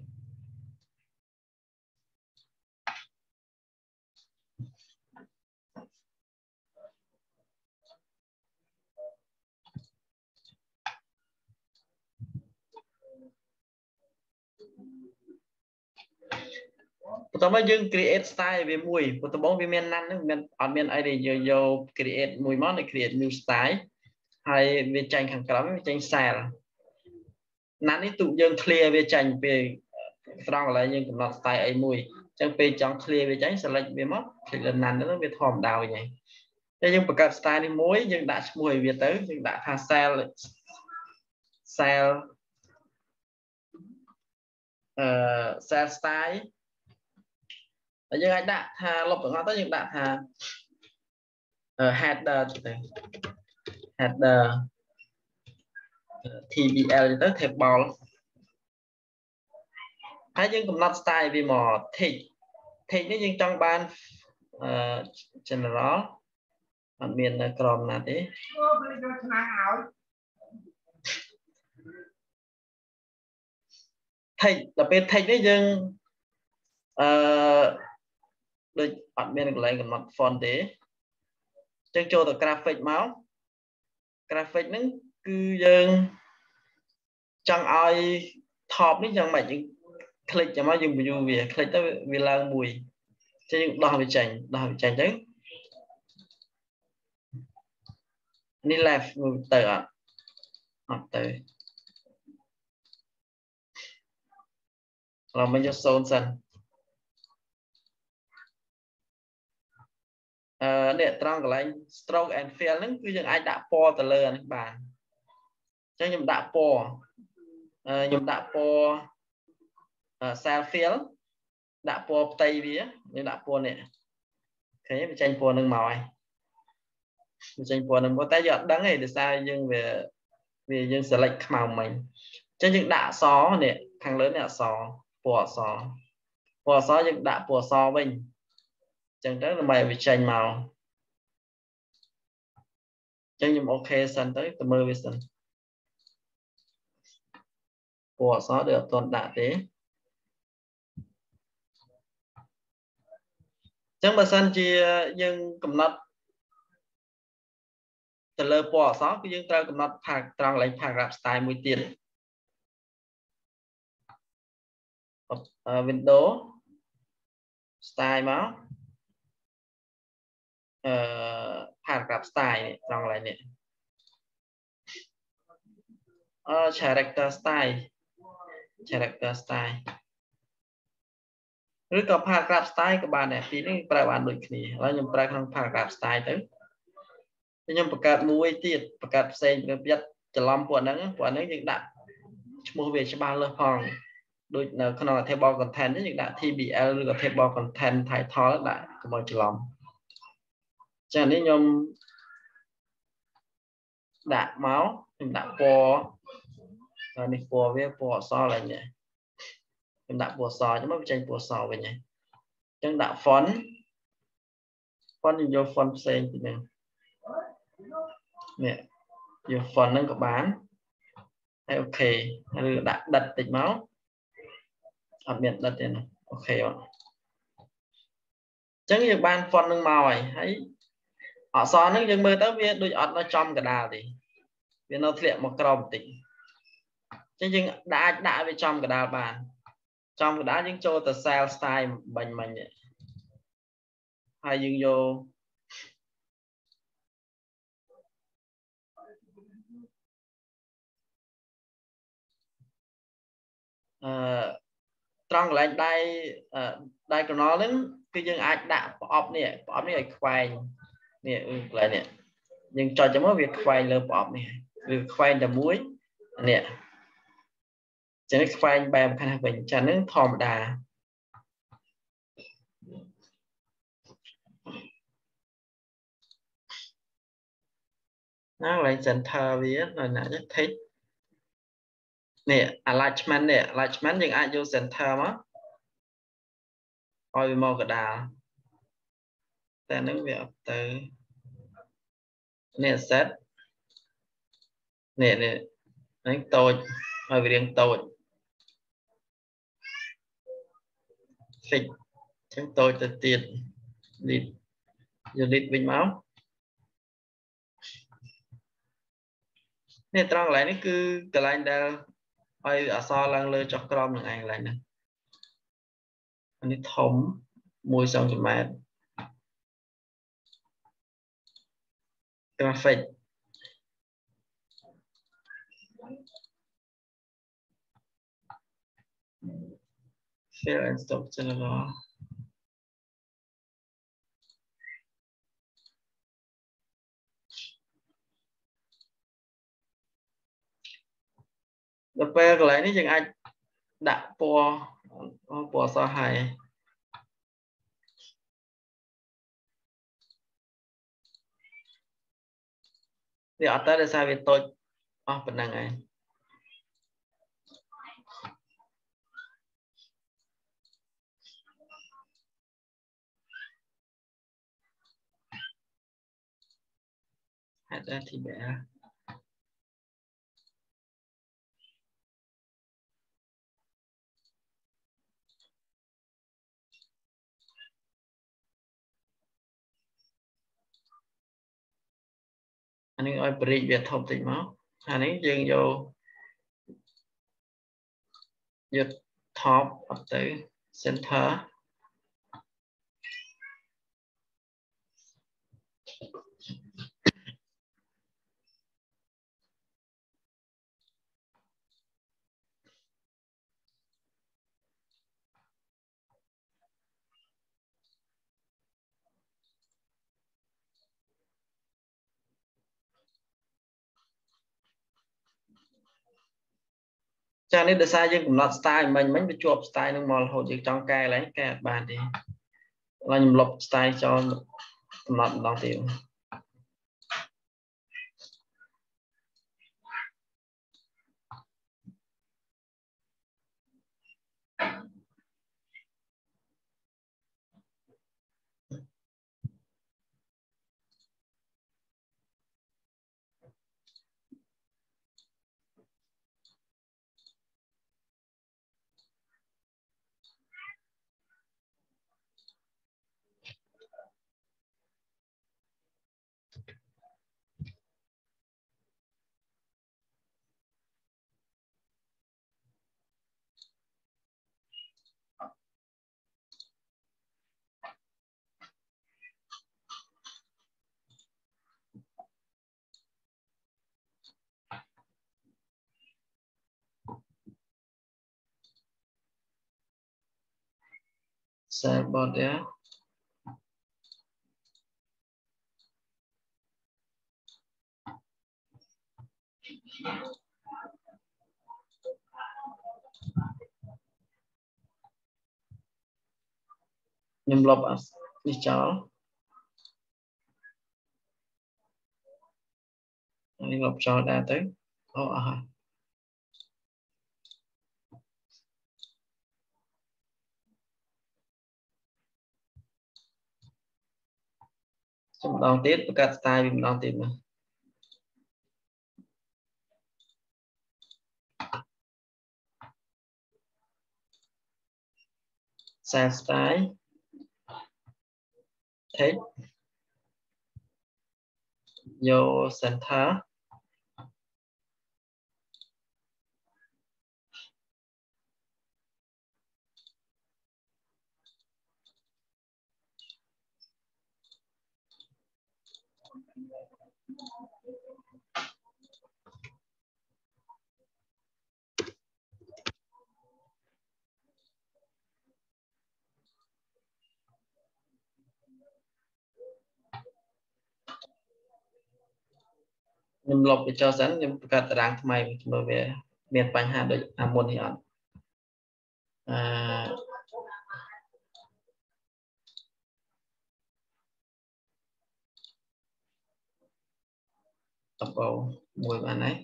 tụi mới dừng create style về mùi tụi bóng về miền năn miền ở miền ai để vô vô create mùi món để create new style hay về tranh hàng cắm về tranh cell năn ấy tụi dừng clear về tranh về trong lại nhưng cũng là style ấy mùi chẳng về trong clear về tranh select về mất thì lần năn nó về thòm đào vậy thế nhưng bởi style đi muối nhưng đã mùi về tới nhưng đã tha cell cell uh, cell style nhưng anh đã thà lọc của nó tới nhưng đã thà uh, header header tê bê lờ tới thẹp ball hay nhưng cũng not style vì mò thích thích nếu nhưng trong ban uh, general anh miền chrome là thế thích đặc biệt thích đấy nhưng đôi bạn bên lại còn mặt font thế chân cho được graphic máu graphic nó cứ dừng chẳng ai top ní chẳng mày những click cho nó dùng video về click tới vì là mùi cho những đo bị chành đo bị chành chứ ní left người từ ạ học từ là mình cho zone dần để trong cái này stroke and fill nó cứ những ai đã po từ lời các bạn cho nhưng đã po nhưng đã po cell fill đã po tây vía nhưng đã po nè thế bị tranh po nâng màu này tranh po nâng có tay giọt đắng này để sao nhưng về về nhưng select màu mình cho những đã xó nè thằng lớn là xó po xó po xó những đã po xó mình chẳng rất là mày bị tranh màu chẳng nhưng ok sân tới tầm mơ với sân của xóa được toàn đạ tế chẳng mà sân chỉ nhưng cầm nắp từ lời bỏ xóa cứ nhưng ta cầm nắp phạt trong lấy paragraph style mùi tiền uh, window style máu uh, paragraph style trong lại nè uh, character style character styleหรือก็ paragraph style กับบ้านเนี่ยปีนี้แปลว่าโดยคณีแล้วยังแปลคำ paragraph style tớiยังประกาศมวยตีดประกาศเซ็นแบบยัดจะล้อมปวดนั้นปวดนั้นยังดักชั่วโมงเวชบาลเลยพองโดยในขณะเทปบอลคอนเทนต์ยังดัก ที บี แอล หรือเทปบอลคอนเทนต์ถ่ายทอดแล้วดักก็มาจะล้อมจากนี้ยมดักเมาส์ยังดักปออันนี้ปอเวปอซออะไรเนี่ยยังดักปอซอจะไม่เป็นปอซอไปเนี่ยยังดักฟอนต์ฟอนต์ยังโยฟอนต์เซ็นทีนึงnè giờ phần nâng của bán hay ok hay đặt đặt tịch máu ở miền đặt tiền ok ạ chẳng như ban phần nâng màu này hãy họ so nó dừng mơ tới viên đôi ọt nó trong cả đào thì viên nó thiện một crom tỉnh chứ nhưng đã đã về trong cả đào bàn trong đã những chỗ từ sale style bình mình hay dừng vô Uh, trong lại đây uh, đây của nó đến khi dân ai đã bóp nè bóp này khoai nè lại nè nhưng cho cho mỗi việc khoai lơ bóp nè việc khoai là muối nè cho nên khoai bèm khả năng bệnh cho nên thòm đà nó lại center vì rồi nãy rất thích nè alignment nè alignment nhưng ai vô center mà ôi mô cái đà ta đứng việc từ nè set nè nè đánh tôi ở riêng tôi fix chúng tôi từ tiền đi du lịch bình máu nè trong lại nó cứ cái lại đã ôi ở so lăng lơ cho crom được anh lại nè anh ấy thống mùi xong cho mát graphic fill and stop cho nó đợt về lại nó chẳng ai đặt po po so hay thì ở tới đây sao về tôi oh bên này này ada thì bé anh ấy ơi break về thông tin máu anh ấy dừng vô vô top up tới center cho nên design dân cũng lọt style mình mình bị chụp style nó mòn hồi chỉ trong cái lấy cái bàn đi là nhầm lọc style cho lọt đong tiền xe bọt đấy nhầm lọc đi cháu anh lọc cho đã tới oh, à. Trong đòn tiết và các style vì đòn tiết mà sang style thích vô center nhầm lọc để cho sẵn nhầm các ràng thay mày chúng tôi về miền bánh hà được à môn hiện à, tập bầu mùi bạn ấy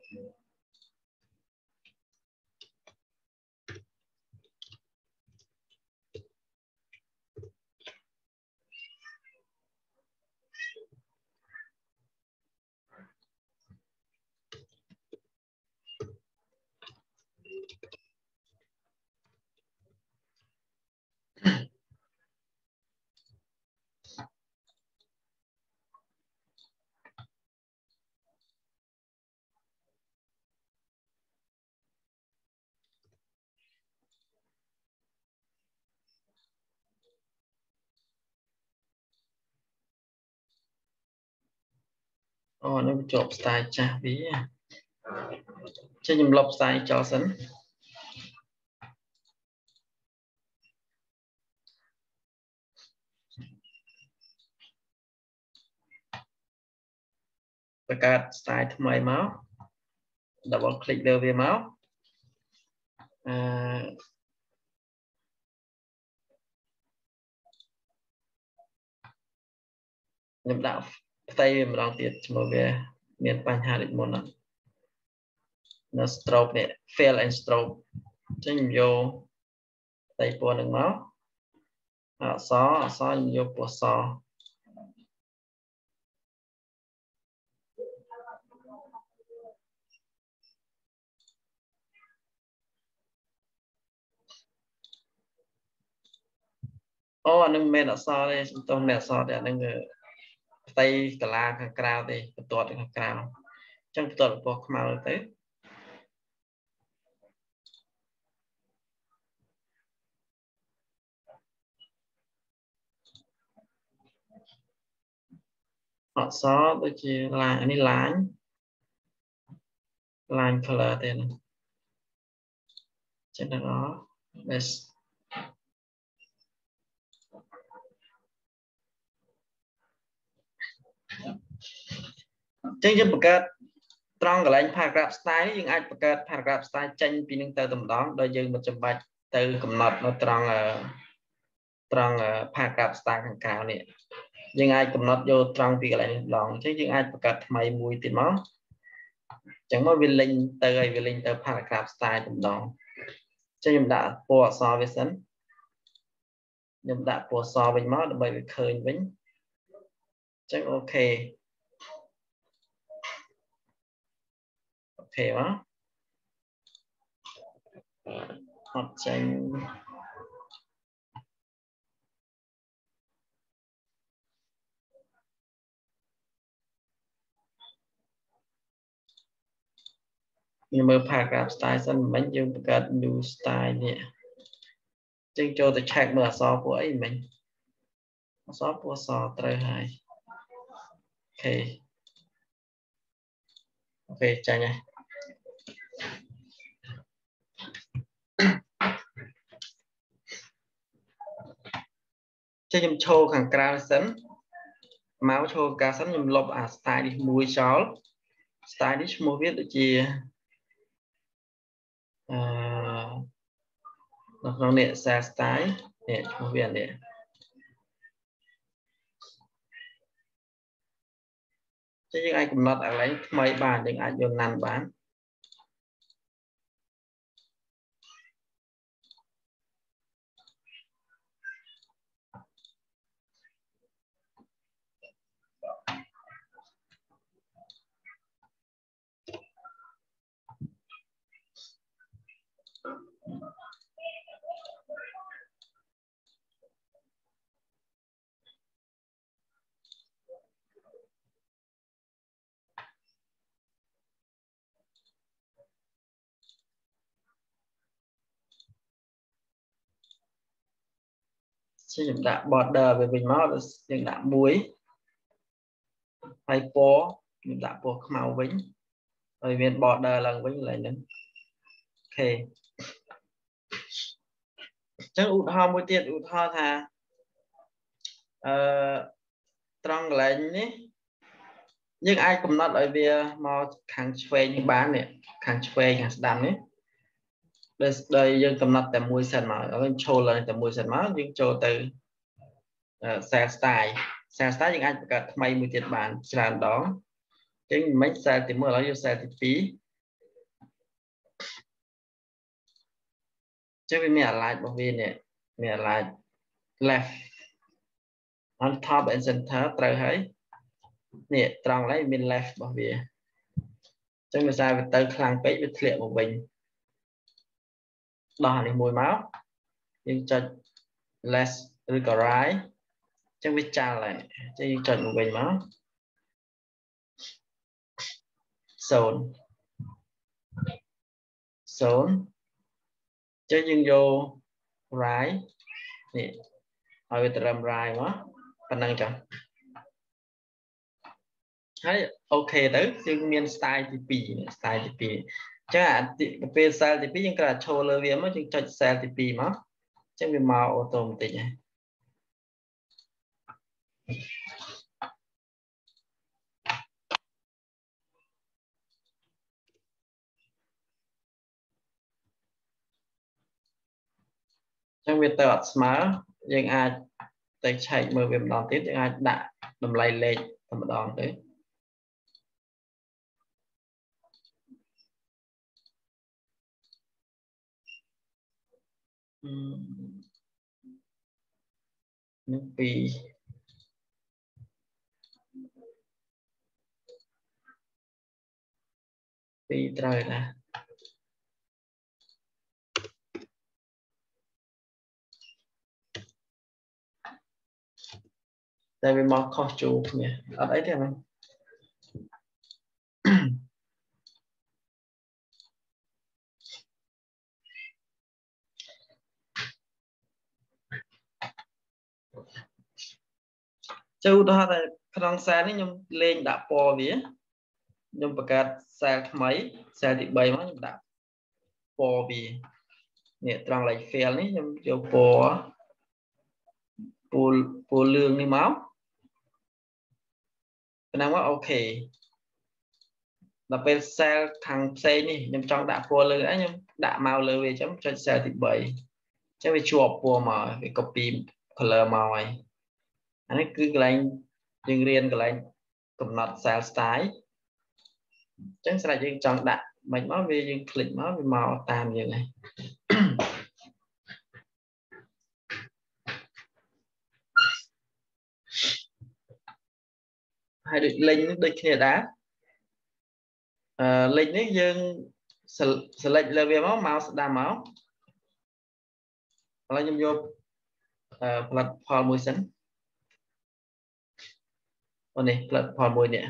Ồ, nó chụp style cha ví chứ nhầm lọc style cho sẵn và cả style thay mày máu double click đưa về máu à, nhầm đạo tay mình đang tiệt cho về miền Pành Hà định môn nó stroke này fail and stroke chứ nhầm vô tay bùa đừng máu à, xó xó nhầm vô bùa xó ô anh em mẹ đã xó đây tôi mẹ xó để anh tay cả la cả crowd đây tuột cả crowd chẳng tuột bùa màu tới họ xó tôi chỉ là anh đi láng line color tên trên đó best chứ một cái trong cái lệnh paragraph style nhưng ai một cái paragraph style tranh vì những từ tầm đó đôi dương một trăm bạch từ cầm nọt nó trong trong paragraph style hàng cao này nhưng ai cầm nọt vô trong vì cái lệnh lòng chứ nhưng ai một cái mày mùi tiền máu chẳng có vì lệnh từ vì lệnh từ paragraph style tầm đó chứ nhưng đã bỏ so với sẵn nhưng đã bỏ so với máu bởi vì khơi vĩnh chắc ok ok đó học tranh nhưng mà paragraph style sẵn mình dùng cái new style nè chứ cho tôi check mở so của ấy mình so của so trời hai ok ok chào nha chứ nhầm cho hàng cao sẵn máu cho cả sẵn nhầm lọc à style đi mùi chó style đi mùi viết được chi nó nè xa style nè mùi viết nè chứ những ai cũng nói đã lấy mấy bàn nhưng ai dùng năn bán chứ chúng ta border về bình máu chúng ta muối hay po chúng ta po màu vĩnh rồi viên border lần vĩnh lại nữa ok chắc ụt ho môi tiết ụt ho thà trong lệnh nhé nhưng ai cũng nói ở vì mà kháng phê những bán này kháng phê kháng đam nhé đây đây dân cầm nắp tại mùi sần mà ở bên châu là tại mùi sần máu nhưng châu từ xe style xe style những anh cả may mùi tiệt bản tràn đó Chứ mấy cell thì mới lấy vô cell thì phí. Chứ vì mình align bởi vì nè, mình align left on top and centerត្រូវហើយនេះត្រង់ឡើយមាន left របស់វាអញ្ចឹងដោយសារវាទៅខ្លាំងពេកវាធ្លាក់មកវិញដោះអានេះមួយមកយើងចុច left ឬក៏ right អញ្ចឹងវាចាល់ហើយអញ្ចឹងយើងចុចមកវិញមកศูนย์ ศูนย์អញ្ចឹងយើងយក right នេះឲ្យវាត្រឹម right មកប៉ុណ្ណឹងចាហើយអូខេទៅយើងមាន style ទីពីរ style ទីពីរអញ្ចឹងអាពេល cell ទីពីរយើងគ្រាន់តែឈរលើវាមកយើងចុច cell ទីពីរមកអញ្ចឹងវាមកអូតូម៉ាទិកហើយអញ្ចឹងវាទៅអត់ស្មើយើងអាចទៅឆែកមើលវាម្ដងទៀតយើងអាចដាក់តម្លៃលេខតែម្ដងទៅនេះពីរពីរត្រូវណាតែវាមកខុសជួរគ្នាអត់អីទេហ្នឹងចុះឧទាហរណ៍ថាក្នុង cell នេះខ្ញុំលេងដាក់ពណ៌វាខ្ញុំបង្កើត cell ថ្មី cell ទីបីមកខ្ញុំដាក់ពណ៌វានេះត្រង់លេខ fill នេះខ្ញុំយកពណ៌ពណ៌ពណ៌លឿងនេះមកប៉ុណ្ណឹងមកអូខេដល់ពេល cell ខាងផ្សេងនេះខ្ញុំចង់ដាក់ពណ៌លឿងអីខ្ញុំដាក់មកលើវាអញ្ចឹងចុច cell ទីបីអញ្ចឹងវាជាប់ពណ៌មកវា copy color មកហើយអានេះគឺកន្លែងយើងរៀនកន្លែងកំណត់ cell style អញ្ចឹងស្រាប់យើងចង់ដាក់មិនមកវាយើងคลิกមកវាមកតាមយើងហើយហើយដូចលេងនេះដូចគ្នាដែរអឺលេងនេះយើង select លើវាមក mouse ស្ដាំមកឥឡូវខ្ញុំយកផលិតផលមួយសិនអូនេះផលិតផលមួយនេះ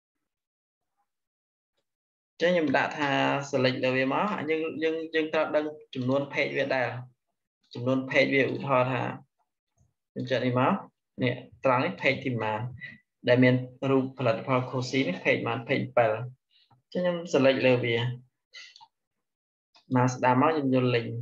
ចឹងខ្ញុំដាក់ថា select លើវាមកយើងយើងយើងត្រូវដឹងចំនួន page វាដែរចំនួន page វាឧទាហរណ៍ថាខ្ញុំចុចនេះមកនេះត្រង់នេះ page ទីប៉ុន្មានដែលមានរូបផលិតផល Cozy នេះ page ប៉ុន្មាន page bảyចឹងខ្ញុំ select លើវាមកស្ដាំមកខ្ញុំយក link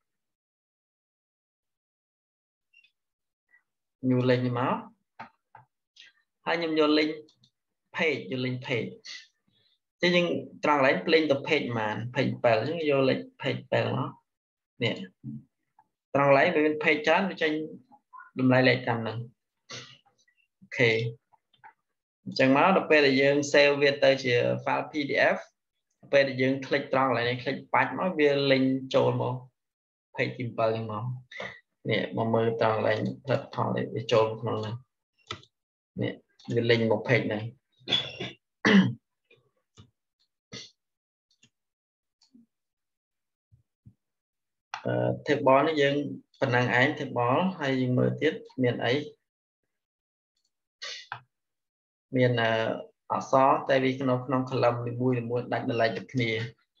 ញូ link នេះមកហើយខ្ញុំយក link page យក link page ចឹងយើងត្រង់កន្លែង link ទៅ page ប៉ុន្មាន page bảyចឹងយក link page bảyមកនេះត្រង់កន្លែងវាមាន page ច្រើនវាចេញតម្លៃលេខតាមហ្នឹងអូខេអញ្ចឹងមកដល់ពេលដែលយើង save វាទៅជា file พี ดี เอฟ ពេលដែលយើង click ត្រង់កន្លែងនេះ click បាច់មកវា link ចូលមក page ទីbảyហ្នឹងមកនេះមកមើលត្រង់កន្លែងផលិតផលនេះវាចូលក្នុងហ្នឹងនេះវា link មក page ហ្នឹងអឺ table នេះយើងប៉ុណ្ណឹងឯង table ហើយយើងមើលទៀតមានអីមានអក្សរតែវាក្នុងក្នុង column នីមួយៗដាច់ដោយឡែកពីគ្នា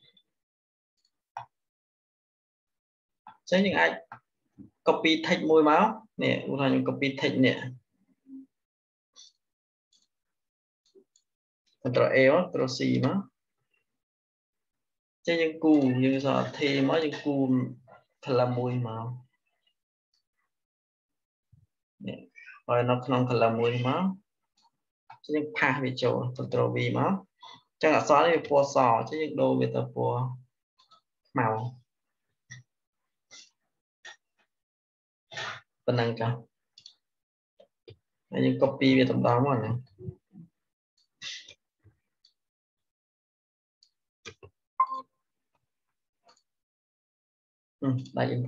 ចឹងយើងអាច copy text មួយមកនេះឧទាហរណ៍ខ្ញុំ copy text នេះ Ctrl A មក Ctrl C មកចឹងយើងគូយើងសរ T មកយើងគូ column មួយមកនេះហើយនៅក្នុង column មួយមកចឹងយើងផាសវាចូល Ctrl V មកចឹងអក្សរនេះវាពណ៌សចឹងយើងដូរវាទៅពណ៌ខ្មៅប៉ុណ្ណឹងចាហើយយើង copy វាតម្ដងមកណា ừ, đại input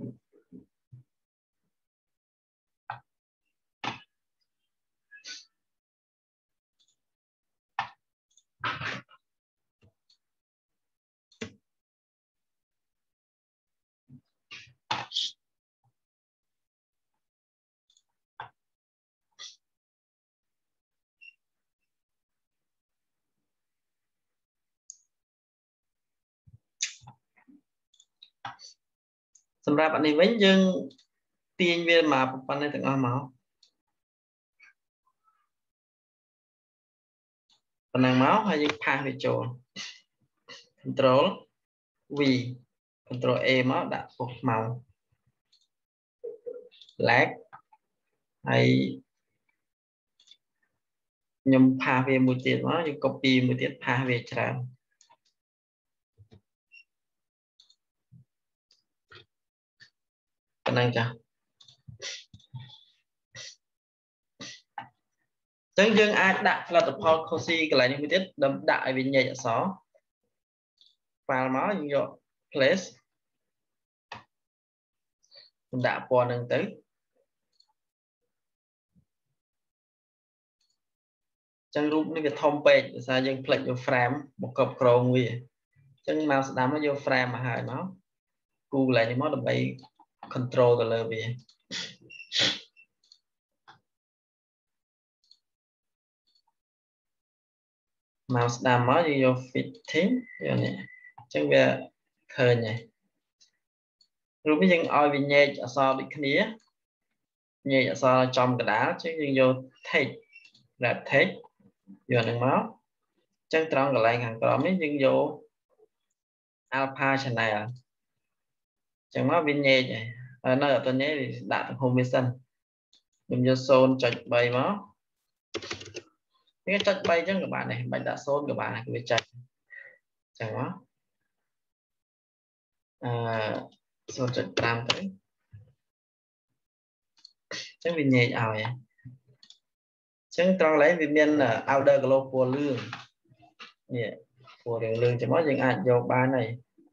សម្រាប់អានេះវិញយើងទាញវាមកប៉ុណ្ណេះទាំងអស់មកប៉ុណ្ណឹងមកហើយយើងផាសវាចូល control V control A មកដាក់ពុះខ្មៅ lag ហើយខ្ញុំផាសវាមួយទៀតមកយើង copy មួយទៀតផាសវាច្រើនប៉ុណ្ណឹងចា៎អញ្ចឹងយើងអាចដាក់ផលិតផល Cozy កន្លែងនេះមួយទៀតដើម្បីដាក់ឲ្យវាញែកអក្សរ file មកយើងយក place ខ្ញុំដាក់ពណ៌ហ្នឹងទៅចឹងរូបនេះវាធំពេកដោយសារយើងផ្លេចយក frame មកគ្រប់គ្រងវាចឹងមកស្ដាំមកយក frame មកហើយមកគូកន្លែងនេះមកដើម្បី control ទៅលើវាមកស្ដាំមកយើងយក fitting យកនេះចឹងវាឃើញហើយរូបនេះយើងឲ្យវាញែកអក្សរដូចគ្នាញែកអក្សរចំកណ្ដាលចឹងយើងយក text wrap text យកហ្នឹងមកចឹងត្រង់កន្លែងខាងក្រោមនេះយើងយក alpha channel ចឹងមកវាញែកហើយនៅអត់ទៅញែកដាក់ទំហំវាសិនខ្ញុំយក ศูนย์จุดสาม មកវាចុចbaចឹងក៏បានដែរមិនបាច់ដាក់ศูนย์ក៏បានវាចុចចឹងមកអឺ ศูนย์จุดห้า ទៅចឹងវាញែកឲ្យចឹងត្រង់កន្លែងវាមាន outer glow ពណ៌លឿងនេះពណ៌លឿងចឹងមកយើងអាចយកបានហើយ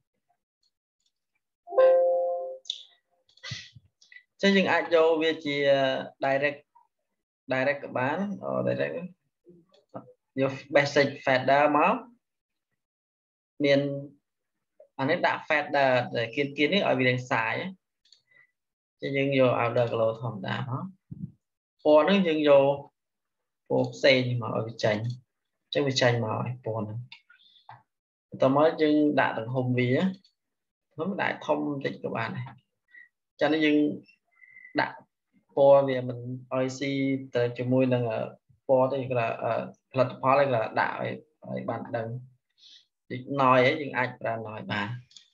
ចឹងយើងអាចយកវាជា direct direct ក៏បាន direct យក basic fader មកមានអានេះដាក់ fader ដែលគៀនគៀននេះឲ្យវាលេងសាយចឹងយើងយក outer glow ធម្មតាមកពណ៌ហ្នឹងយើងយកពណ៌ផ្សេងមកឲ្យវាចេញចឹងវាចេញមកឲ្យពណ៌ហ្នឹងបន្តមកយើងដាក់ទំហំវាខ្ញុំដាក់ធំបន្តិចក៏បានដែរចឹងនេះយើងដាក់ពណ៌វាមិនឲ្យស៊ីទៅជាមួយនឹងពណ៌ទៅគេថាផលិតផលឯងដាក់ឲ្យឲ្យបានដឹងតិចណយឯងយើងអាចប្រើណយបាន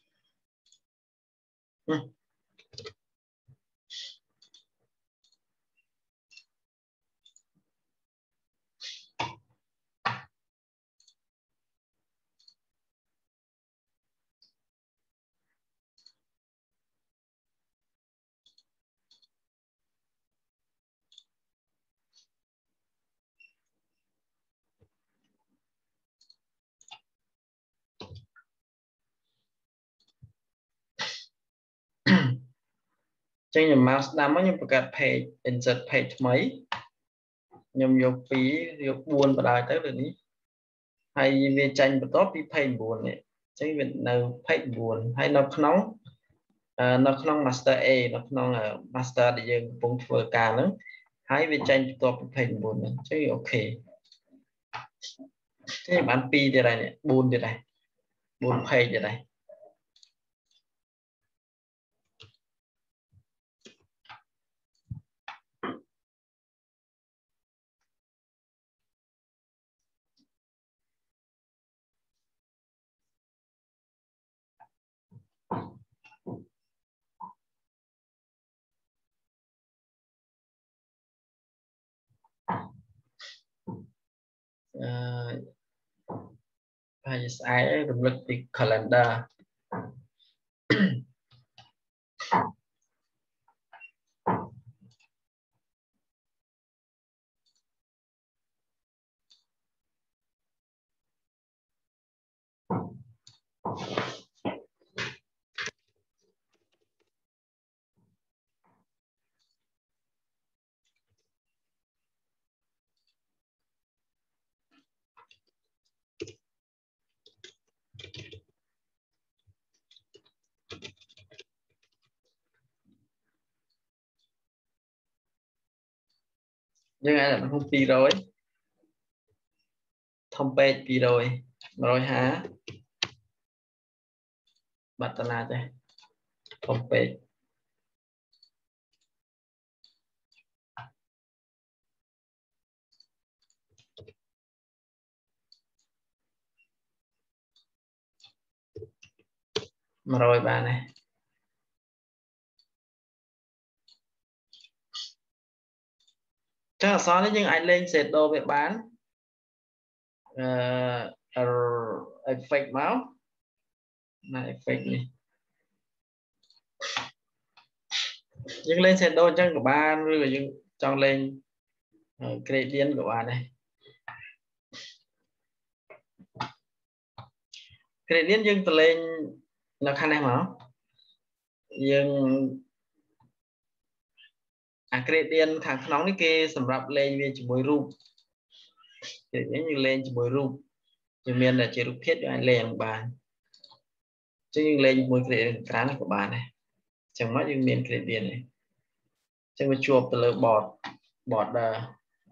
ចឹងខ្ញុំមកស្ដាំមកខ្ញុំបង្កើត page insert page ថ្មីខ្ញុំយកពីរយកបួនបដ ாய் ទៅលើនេះហើយវាចាញ់បន្ទាប់ពី page 9 នេះចឹងវានៅ page 9ហើយនៅក្នុងនៅក្នុង master A នៅក្នុង master ដែលយើងកំពុងធ្វើការហ្នឹងហើយវាចាញ់បន្ទាប់ពី page 9ហ្នឹងចឹងអូខេចឹងបានពីរទៀតហើយនេះបួនទៀតហើយបួន page ទៀតហើយអឺហើយស្អែករំលឹកពី calendar អ nhưng ai là không pi rồi thông page pi rồi rồi hả bắt ta nào đây thông page mà rồi bà này chắc là so với những anh lên set đồ về bán uh, effect máu này effect này nhưng lên set đồ chân của bạn rồi nhưng trong lên uh, gradient của bạn này gradient nhưng từ lên nó khăn em hả nhưng à gradient kháng nóng này kia sầm rập lên về chỉ mối rụp gradient như lên chỉ mối rụp thì miền là chỉ rụp thiết cho anh lên bàn chứ nhưng lên mối gradient trán của bạn này chẳng mất những miền gradient này chẳng có chuột từ lỡ bọt bọt uh,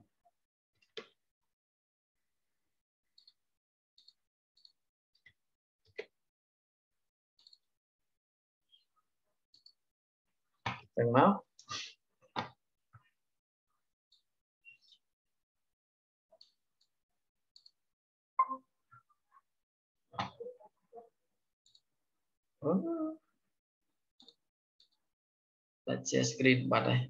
chẳng máu let's share screen bật đây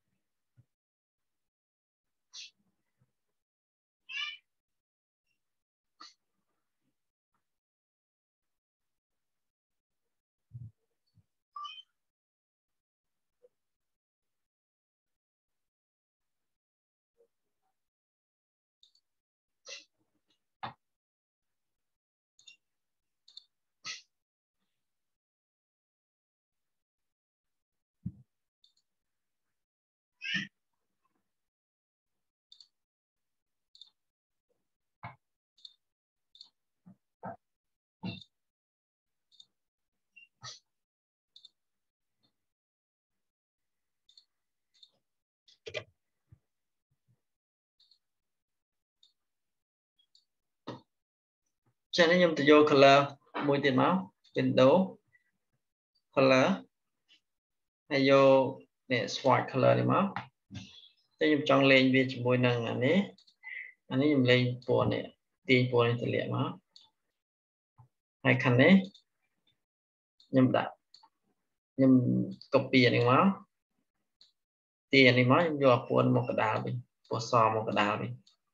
cho nên nhầm từ vô color mùi tiền máu window color hay vô nè swatch color đi máu cho nhầm trong lên về mùi năng anh ấy anh ấy nhầm lên bộ nè tiền bộ này từ liệu máu hai khăn đấy nhầm đặt nhầm copy này máu tiền này máu nhầm vô bộ một cái đào đi bộ so một cái đào đi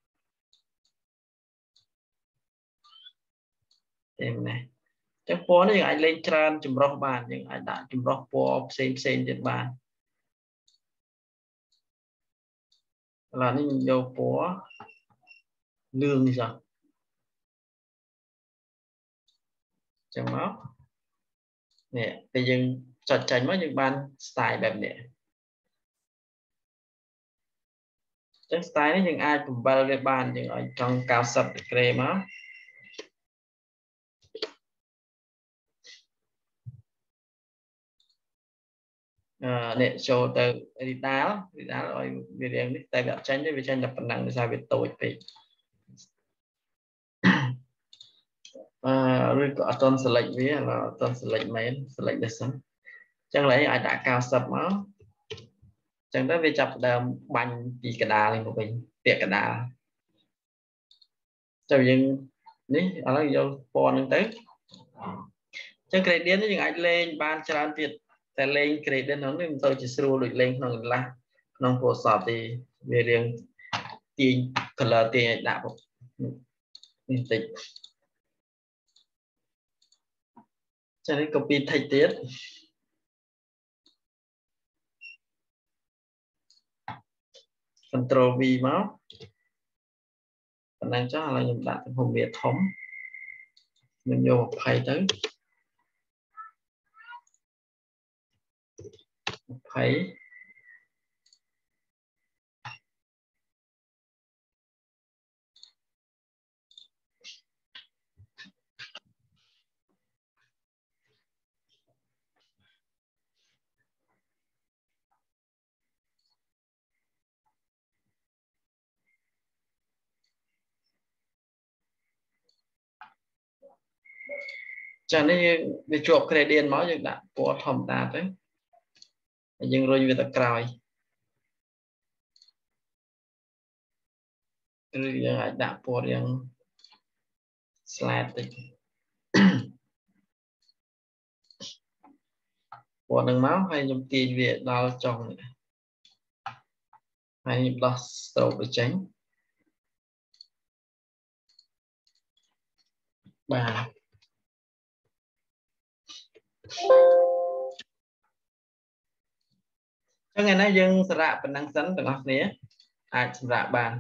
em này chắc phố này anh lên tràn chùm róc bàn nhưng anh đã chùm róc phố xem xem trên bàn là nên mình vô phố lương đi sao chẳng máu nè bây giờ chọn tránh mất những bàn styleแบบnày chắc style này những ai cũng bao lên bàn những ở trong cao sập kề máu nè show từ editor editor rồi vì riêng đi tayแบบtranh đấy vì tranh lập phần năng ra việc tội thì rồi có toàn select với là toàn select mấy select được sẵn chẳng lẽ ai đã cao sập nó chẳng đó vì chập đàm banh vì cái đà này của mình tiệt cái đà cho nhưng ní ở đây vô phone tới cho gradient nó những anh lên ban tràn tiệtแต่lên gradient nó nên tôi chỉ sưu được lên nó là nó phổ sọt thì về riêng tiền color tiền đã bộ nên tịch cho nên copy thay tiết control V máu phần năng chắc là những bạn hùng việt thống mình vô một thầy tới thầy cho nên việc chuộc cái điện máu dựng đã của thòng ta đấy nhưng rồi về tập còi rồi đã của riêng slide tích của đường máu hay dùng tiền về đo trong hay đo stroke để tránh bà cho ngày nay dân sẽ rạ phần năng sẵn từ ngọc này ai rạ bàn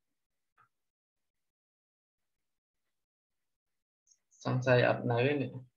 xong xây ập nới này